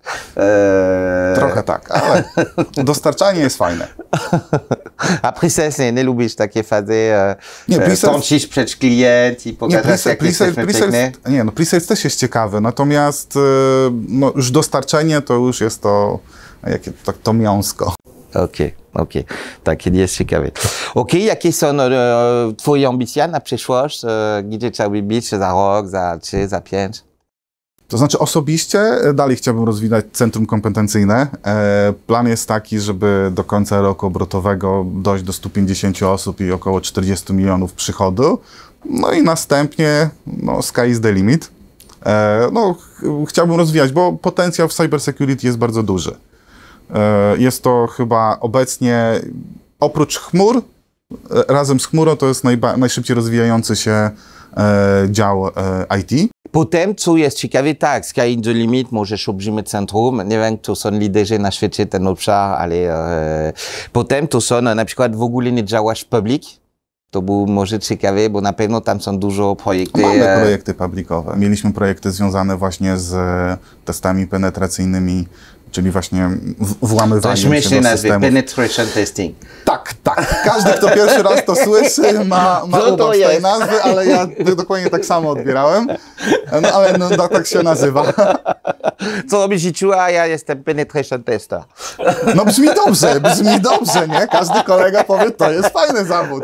A: Trochę tak, ale dostarczanie jest fajne.
B: A pre-sales nie lubisz takie fazy, tącisz przed klient i pokazać, jak jesteśmy piękne?
A: Nie, no pre-sales też jest ciekawy, natomiast no, już dostarczenie to już jest to mięsko.
B: Okej. Tak, jest ciekawe. Jakie są twoje ambicje na przyszłość? Gdzie chciałbyś być za rok, za 3, za 5?
A: To znaczy osobiście dalej chciałbym rozwijać centrum kompetencyjne. Plan jest taki, żeby do końca roku obrotowego dojść do 150 osób i około 40 milionów przychodu. No i następnie, sky is the limit. Chciałbym rozwijać, bo potencjał w cybersecurity jest bardzo duży. Jest to chyba obecnie, oprócz chmur, razem z chmurą to jest najszybciej rozwijający się dział IT.
B: Potem, co jest ciekawe, tak, sky is the limit, możesz olbrzymie centrum, nie wiem, to są liderzy na świecie, ten obszar, ale potem to są, na przykład w ogóle nie działasz public. To było może ciekawe, bo na pewno tam są dużo projekty.
A: Mamy projekty publicowe. Mieliśmy projekty związane właśnie z testami penetracyjnymi, czyli właśnie włamywaniem się do systemów.
B: Nazwy, penetration testing.
A: Tak. Każdy, kto pierwszy raz to słyszy, ma ubaw tej nazwy, ale ja dokładnie tak samo odbierałem. Ale tak się nazywa.
B: Co robi życiu, a ja jestem penetration tester.
A: No brzmi dobrze, nie? Każdy kolega powie, to jest fajny zawód.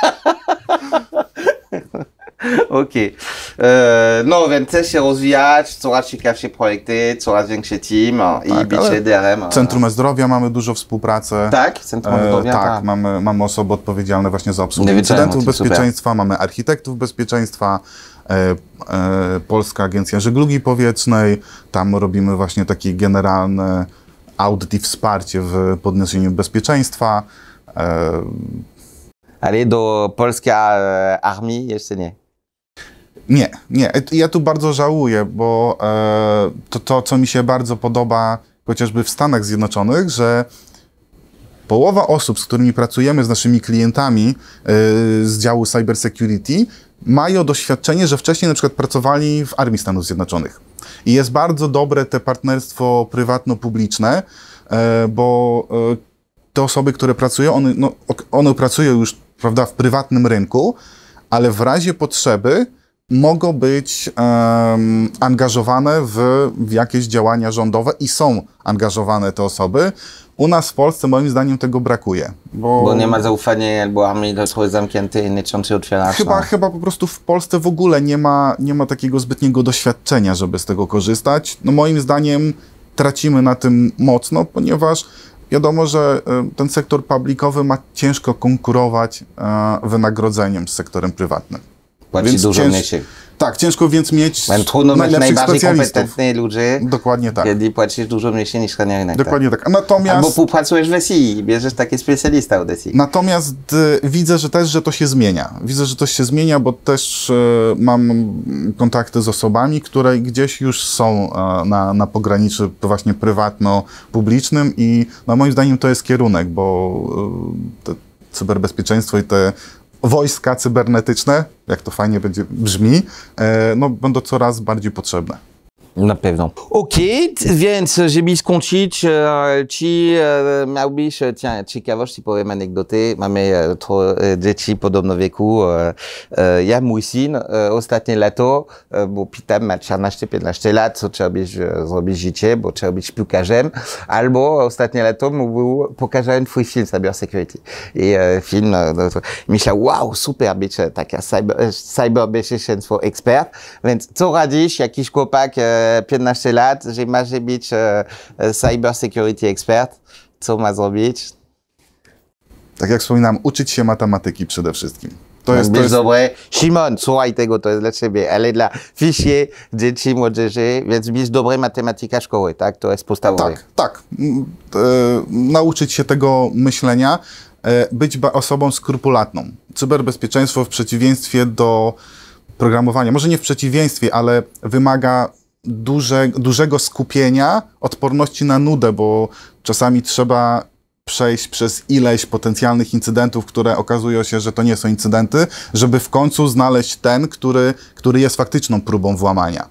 B: Okej. Więc chcesz się rozwijać, coraz ciekawsze projekty, coraz większy team i być DRM.
A: Centrum Zdrowia mamy dużo współpracy.
B: Tak? Centrum Zdrowia?
A: Tak, mamy osoby odpowiedzialne właśnie za obsługę incydentów bezpieczeństwa, mamy architektów bezpieczeństwa, Polska Agencja Żeglugi Powietrznej. Tam robimy właśnie taki generalny audyt i wsparcie w podniesieniu bezpieczeństwa.
B: Ale do polskiej armii jeszcze nie.
A: Nie. Ja tu bardzo żałuję, bo to, co mi się bardzo podoba chociażby w Stanach Zjednoczonych, że połowa osób, z którymi pracujemy, z naszymi klientami z działu cybersecurity, mają doświadczenie, że wcześniej na przykład pracowali w Armii Stanów Zjednoczonych. I jest bardzo dobre te partnerstwo prywatno-publiczne, bo te osoby, które pracują, one pracują już, prawda, w prywatnym rynku, ale w razie potrzeby mogą być angażowane w jakieś działania rządowe i są angażowane te osoby. U nas w Polsce moim zdaniem tego brakuje.
B: Bo nie ma zaufania, albo armii to jest zamknięty i nie chcą się otwierać.
A: Chyba po prostu w Polsce w ogóle nie ma takiego zbytniego doświadczenia, żeby z tego korzystać. No moim zdaniem tracimy na tym mocno, ponieważ wiadomo, że ten sektor publicowy ma ciężko konkurować wynagrodzeniem z sektorem prywatnym.
B: Płaci dużo mniej.
A: Tak, ciężko więc mieć
B: trudno mieć najbardziej
A: specjalistów.
B: kompetentnych ludzi,
A: Dokładnie tak.
B: kiedy płacisz dużo mniej niż rynek.
A: Dokładnie tak. Natomiast,
B: albo współpracujesz w SI i bierzesz taki specjalista od SI.
A: Natomiast widzę, że to się zmienia. Widzę, że to się zmienia, bo też mam kontakty z osobami, które gdzieś już są na pograniczu właśnie prywatno-publicznym i moim zdaniem to jest kierunek, bo te cyberbezpieczeństwo i te wojska cybernetyczne, jak to fajnie brzmi, będą coraz bardziej potrzebne.
B: Na pewno. Okej, więc żeby skończyć, czy miałbyś ciekawości, powiem anegdoty. Mamy dzieci podobno wieku. Ja, mój syn, ostatnie lato, bo pytam, ma 14-15 lat, co trzeba zrobić życie, bo trzeba być piłkarzem. Albo ostatnie lato mówił, pokażę twój film Cyber Security. I film, myślał, wow, super być taka cyberbezpieczeństwo ekspert. Więc co radzisz, jakiś chłopak 15 lat, że masz być cyber security ekspert. Co ma zrobić?
A: Tak jak wspominałem, uczyć się matematyki przede wszystkim.
B: To jest dobre. Szymon, słuchaj tego, to jest dla ciebie, ale dla fisie, dzieci, młodzieży, więc być dobre matematyka szkoły, tak? To jest podstawowe.
A: Tak. Nauczyć się tego myślenia, być osobą skrupulatną. Cyberbezpieczeństwo w przeciwieństwie do programowania, może nie w przeciwieństwie, ale wymaga dużego skupienia, odporności na nudę, bo czasami trzeba przejść przez ileś potencjalnych incydentów, które okazują się, że to nie są incydenty, żeby w końcu znaleźć ten, który jest faktyczną próbą włamania.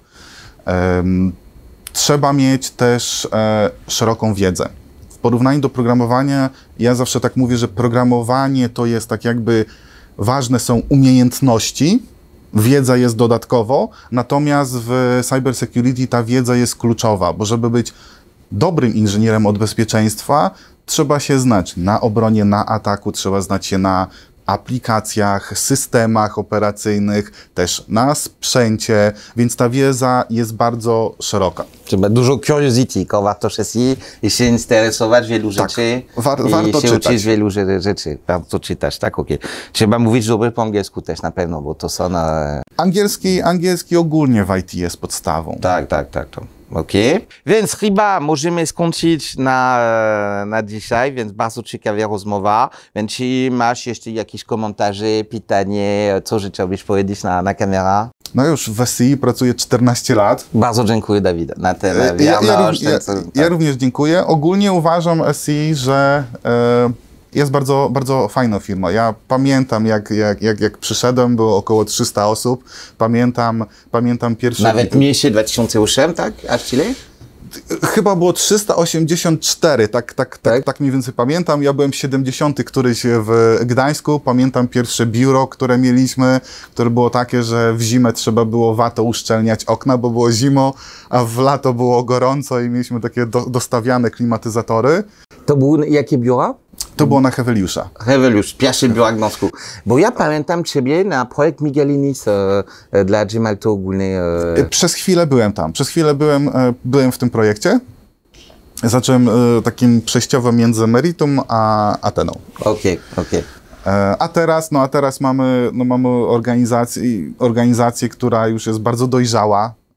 A: Trzeba mieć też szeroką wiedzę. W porównaniu do programowania, ja zawsze tak mówię, że programowanie to jest tak jakby ważne są umiejętności, wiedza jest dodatkowo, natomiast w cybersecurity ta wiedza jest kluczowa, bo żeby być dobrym inżynierem od bezpieczeństwa, trzeba się znać na obronie, na ataku, trzeba znać się na aplikacjach, systemach operacyjnych, też na sprzęcie, więc ta wiedza jest bardzo szeroka.
B: Trzeba dużo curiosity, warto i się interesować wielu rzeczy
A: warto
B: i się uczyć wielu rzeczy. Warto czytać, tak? Okay. Trzeba mówić dobrze po angielsku też na pewno, bo to są...
A: Angielski ogólnie w IT jest podstawą.
B: Tak. Okej. Więc chyba możemy skończyć na dzisiaj, więc bardzo ciekawa rozmowa. Więc czy masz jeszcze jakieś komentarze, pytanie, co chciałbyś powiedzieć na kamerę?
A: No już w SCI pracuję 14 lat.
B: Bardzo dziękuję, Dawid, na tę wiarność.
A: Ja również dziękuję. Ogólnie uważam SCI, że jest bardzo, bardzo fajna firma. Ja pamiętam, jak przyszedłem, było około 300 osób. Pamiętam pierwszy...
B: Nawet mniejsze 2008, tak? Aż tyle?
A: Chyba było 384, tak mniej więcej pamiętam. Ja byłem 70 któryś w Gdańsku. Pamiętam pierwsze biuro, które mieliśmy, które było takie, że w zimę trzeba było watą uszczelniać okna, bo było zimą, a w lato było gorąco i mieliśmy takie dostawiane klimatyzatory.
B: To były jakie biura?
A: To było na Heweliusza.
B: Heweliusz, pierwszy biuro w Gdańsku. Bo ja pamiętam ciebie na projekt Migalinis dla Gemalto ogólnie.
A: Przez chwilę byłem tam. Przez chwilę byłem w tym projekcie. Zacząłem takim przejściowym między Meritum a Ateną.
B: Okej.
A: A teraz mamy organizację, która już jest bardzo dojrzała.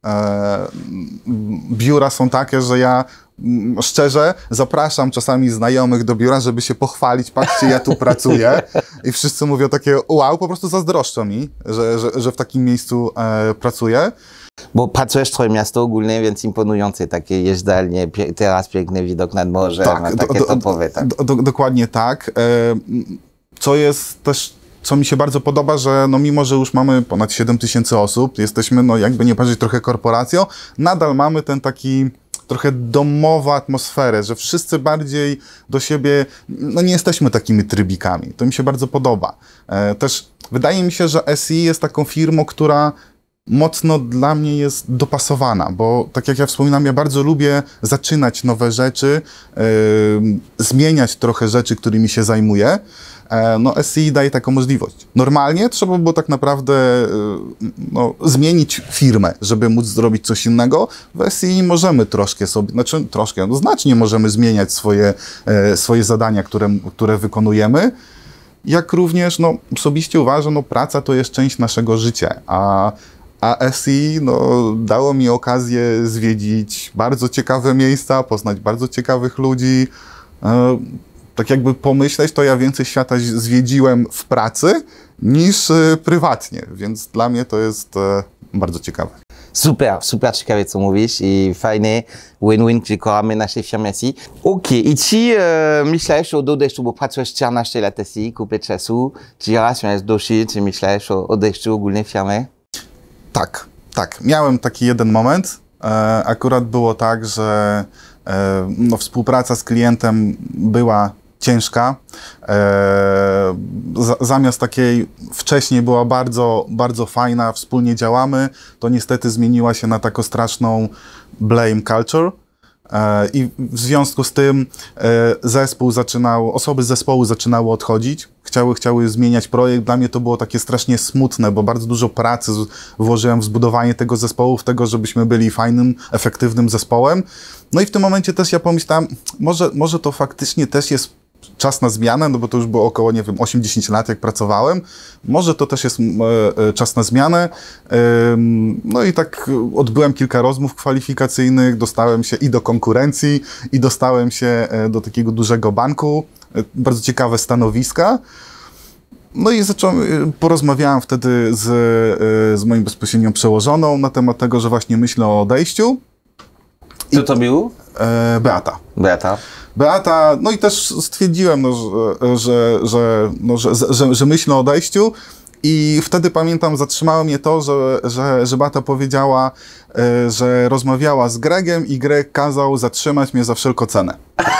A: biura są takie, że ja szczerze zapraszam czasami znajomych do biura, żeby się pochwalić, patrzcie, ja tu pracuję i wszyscy mówią takie wow, po prostu zazdroszczą mi, że w takim miejscu pracuję.
B: Bo pracujesz w Trójmiasto ogólnie, więc imponujące takie jeżdżalnie, teraz piękny widok nad morze,
A: Tak,
B: takie topowe. Tak.
A: Dokładnie tak. Co jest też, co mi się bardzo podoba, że no mimo, że już mamy ponad 7000 osób, jesteśmy no jakby nie patrzeć trochę korporacją, nadal mamy ten taki trochę domową atmosferę, że wszyscy bardziej do siebie, no nie jesteśmy takimi trybikami. To mi się bardzo podoba. Też wydaje mi się, że SI jest taką firmą, która mocno dla mnie jest dopasowana, bo tak jak ja wspominam, ja bardzo lubię zaczynać nowe rzeczy, zmieniać trochę rzeczy, którymi się zajmuję. No SI daje taką możliwość. Normalnie trzeba było tak naprawdę no, zmienić firmę, żeby móc zrobić coś innego. W SI możemy troszkę sobie, znaczy troszkę, no znacznie możemy zmieniać swoje zadania, które wykonujemy. Jak również, no osobiście uważam, no praca to jest część naszego życia, a SI no, dało mi okazję zwiedzić bardzo ciekawe miejsca, poznać bardzo ciekawych ludzi. Tak jakby pomyśleć, to ja więcej świata zwiedziłem w pracy niż prywatnie, więc dla mnie to jest bardzo ciekawe.
B: Super ciekawe, co mówisz i fajne win-win, czyli kochamy naszej firmy SI. I czy myślałeś o odejściu, bo pracujesz 14 lat SI, kupę czasu, czy raz miałeś dosyć, czy myślałeś o odejściu ogólnej firmy?
A: Tak. Miałem taki jeden moment. Akurat było tak, że no, współpraca z klientem była ciężka. Zamiast takiej wcześniej była bardzo fajna, wspólnie działamy, to niestety zmieniła się na taką straszną blame culture. I w związku z tym osoby z zespołu zaczynały odchodzić, chciały zmieniać projekt. Dla mnie to było takie strasznie smutne, bo bardzo dużo pracy włożyłem w zbudowanie tego zespołu, w tego, żebyśmy byli fajnym, efektywnym zespołem. No i w tym momencie też ja pomyślałem, może to faktycznie też jest czas na zmianę, no bo to już było około, nie wiem, 8-10 lat, jak pracowałem. Może to też jest czas na zmianę. No i tak odbyłem kilka rozmów kwalifikacyjnych, dostałem się i do konkurencji, i dostałem się do takiego dużego banku. Bardzo ciekawe stanowiska. No i porozmawiałem wtedy z moim bezpośrednią przełożoną na temat tego, że właśnie myślę o odejściu.
B: Co to było?
A: Beata, no i też stwierdziłem, no, że myślę o odejściu i wtedy pamiętam, zatrzymało mnie to, że Beata powiedziała, że rozmawiała z Gregiem i Greg kazał zatrzymać mnie za wszelką cenę.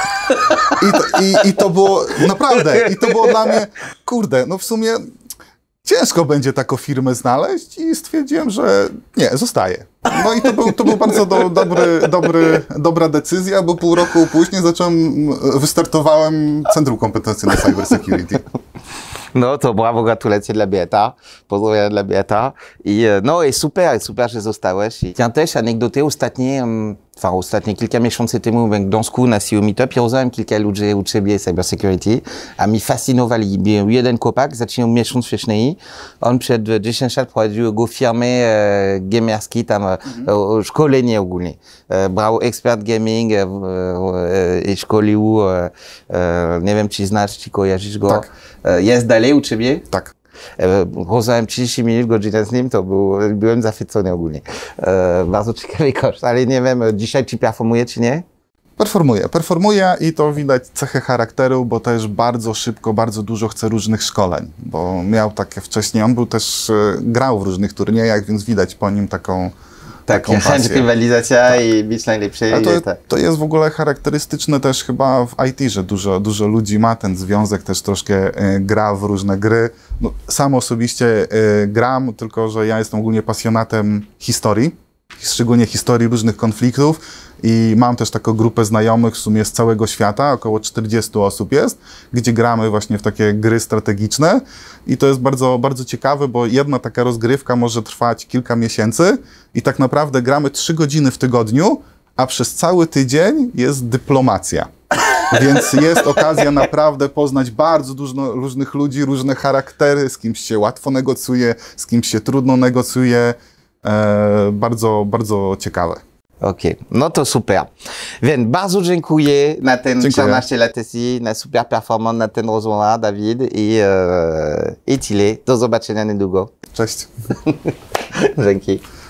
A: I to było, naprawdę, i to było dla mnie, kurde, no w sumie ciężko będzie taką firmę znaleźć i stwierdziłem, że nie, zostaję. No i to był bardzo dobra decyzja, bo pół roku później wystartowałem Centrum Kompetencyjne Cybersecurity.
B: No to brawo, gratulacje dla Beata, pozdrawiam dla Beata i no i super, że zostałeś. I też anegdoty ostatnie kilka miesięcy temu w Gdańsku na CEO Meetup poznałem kilka ludzi u ciebie cybersecurity, a mi fascynowali. Był jeden chłopak, zaczynał miesiąc wcześniej, on przed 10 lat prowadził go firmy gamerskiej, tam szkolenie ogólnie. Brał ekspert gaming i szkolił, nie wiem czy znasz, czy kojarzysz go.
A: Tak.
B: Jest dalej u ciebie?
A: Tak.
B: Rozmawiałem 30 minut, godzinę z nim, byłem zachwycony ogólnie. Bardzo ciekawy koszt, ale nie wiem, dzisiaj czy performuje, czy nie?
A: Performuje i to widać cechę charakteru, bo też bardzo szybko, bardzo dużo chce różnych szkoleń, bo miał takie wcześniej, on był też, grał w różnych turniejach, więc widać po nim taką
B: chęć rywalizacja i być najlepszy.
A: To jest w ogóle charakterystyczne też chyba w IT, że dużo ludzi ma ten związek, też troszkę gra w różne gry. No, sam osobiście gram, tylko że ja jestem ogólnie pasjonatem historii, szczególnie historii różnych konfliktów i mam też taką grupę znajomych w sumie z całego świata, około 40 osób jest, gdzie gramy właśnie w takie gry strategiczne i to jest bardzo ciekawe, bo jedna taka rozgrywka może trwać kilka miesięcy i tak naprawdę gramy 3 godziny w tygodniu, a przez cały tydzień jest dyplomacja. Więc jest okazja naprawdę poznać bardzo dużo różnych ludzi, różne charaktery, z kimś się łatwo negocjuje, z kimś się trudno negocjuje. bardzo, bardzo ciekawe.
B: Okej, no to super. Więc bardzo dziękuję na ten 14 lat na super performance, na ten rozmowa, Dawid, i tyle. Do zobaczenia niedługo.
A: Cześć.
B: Dzięki.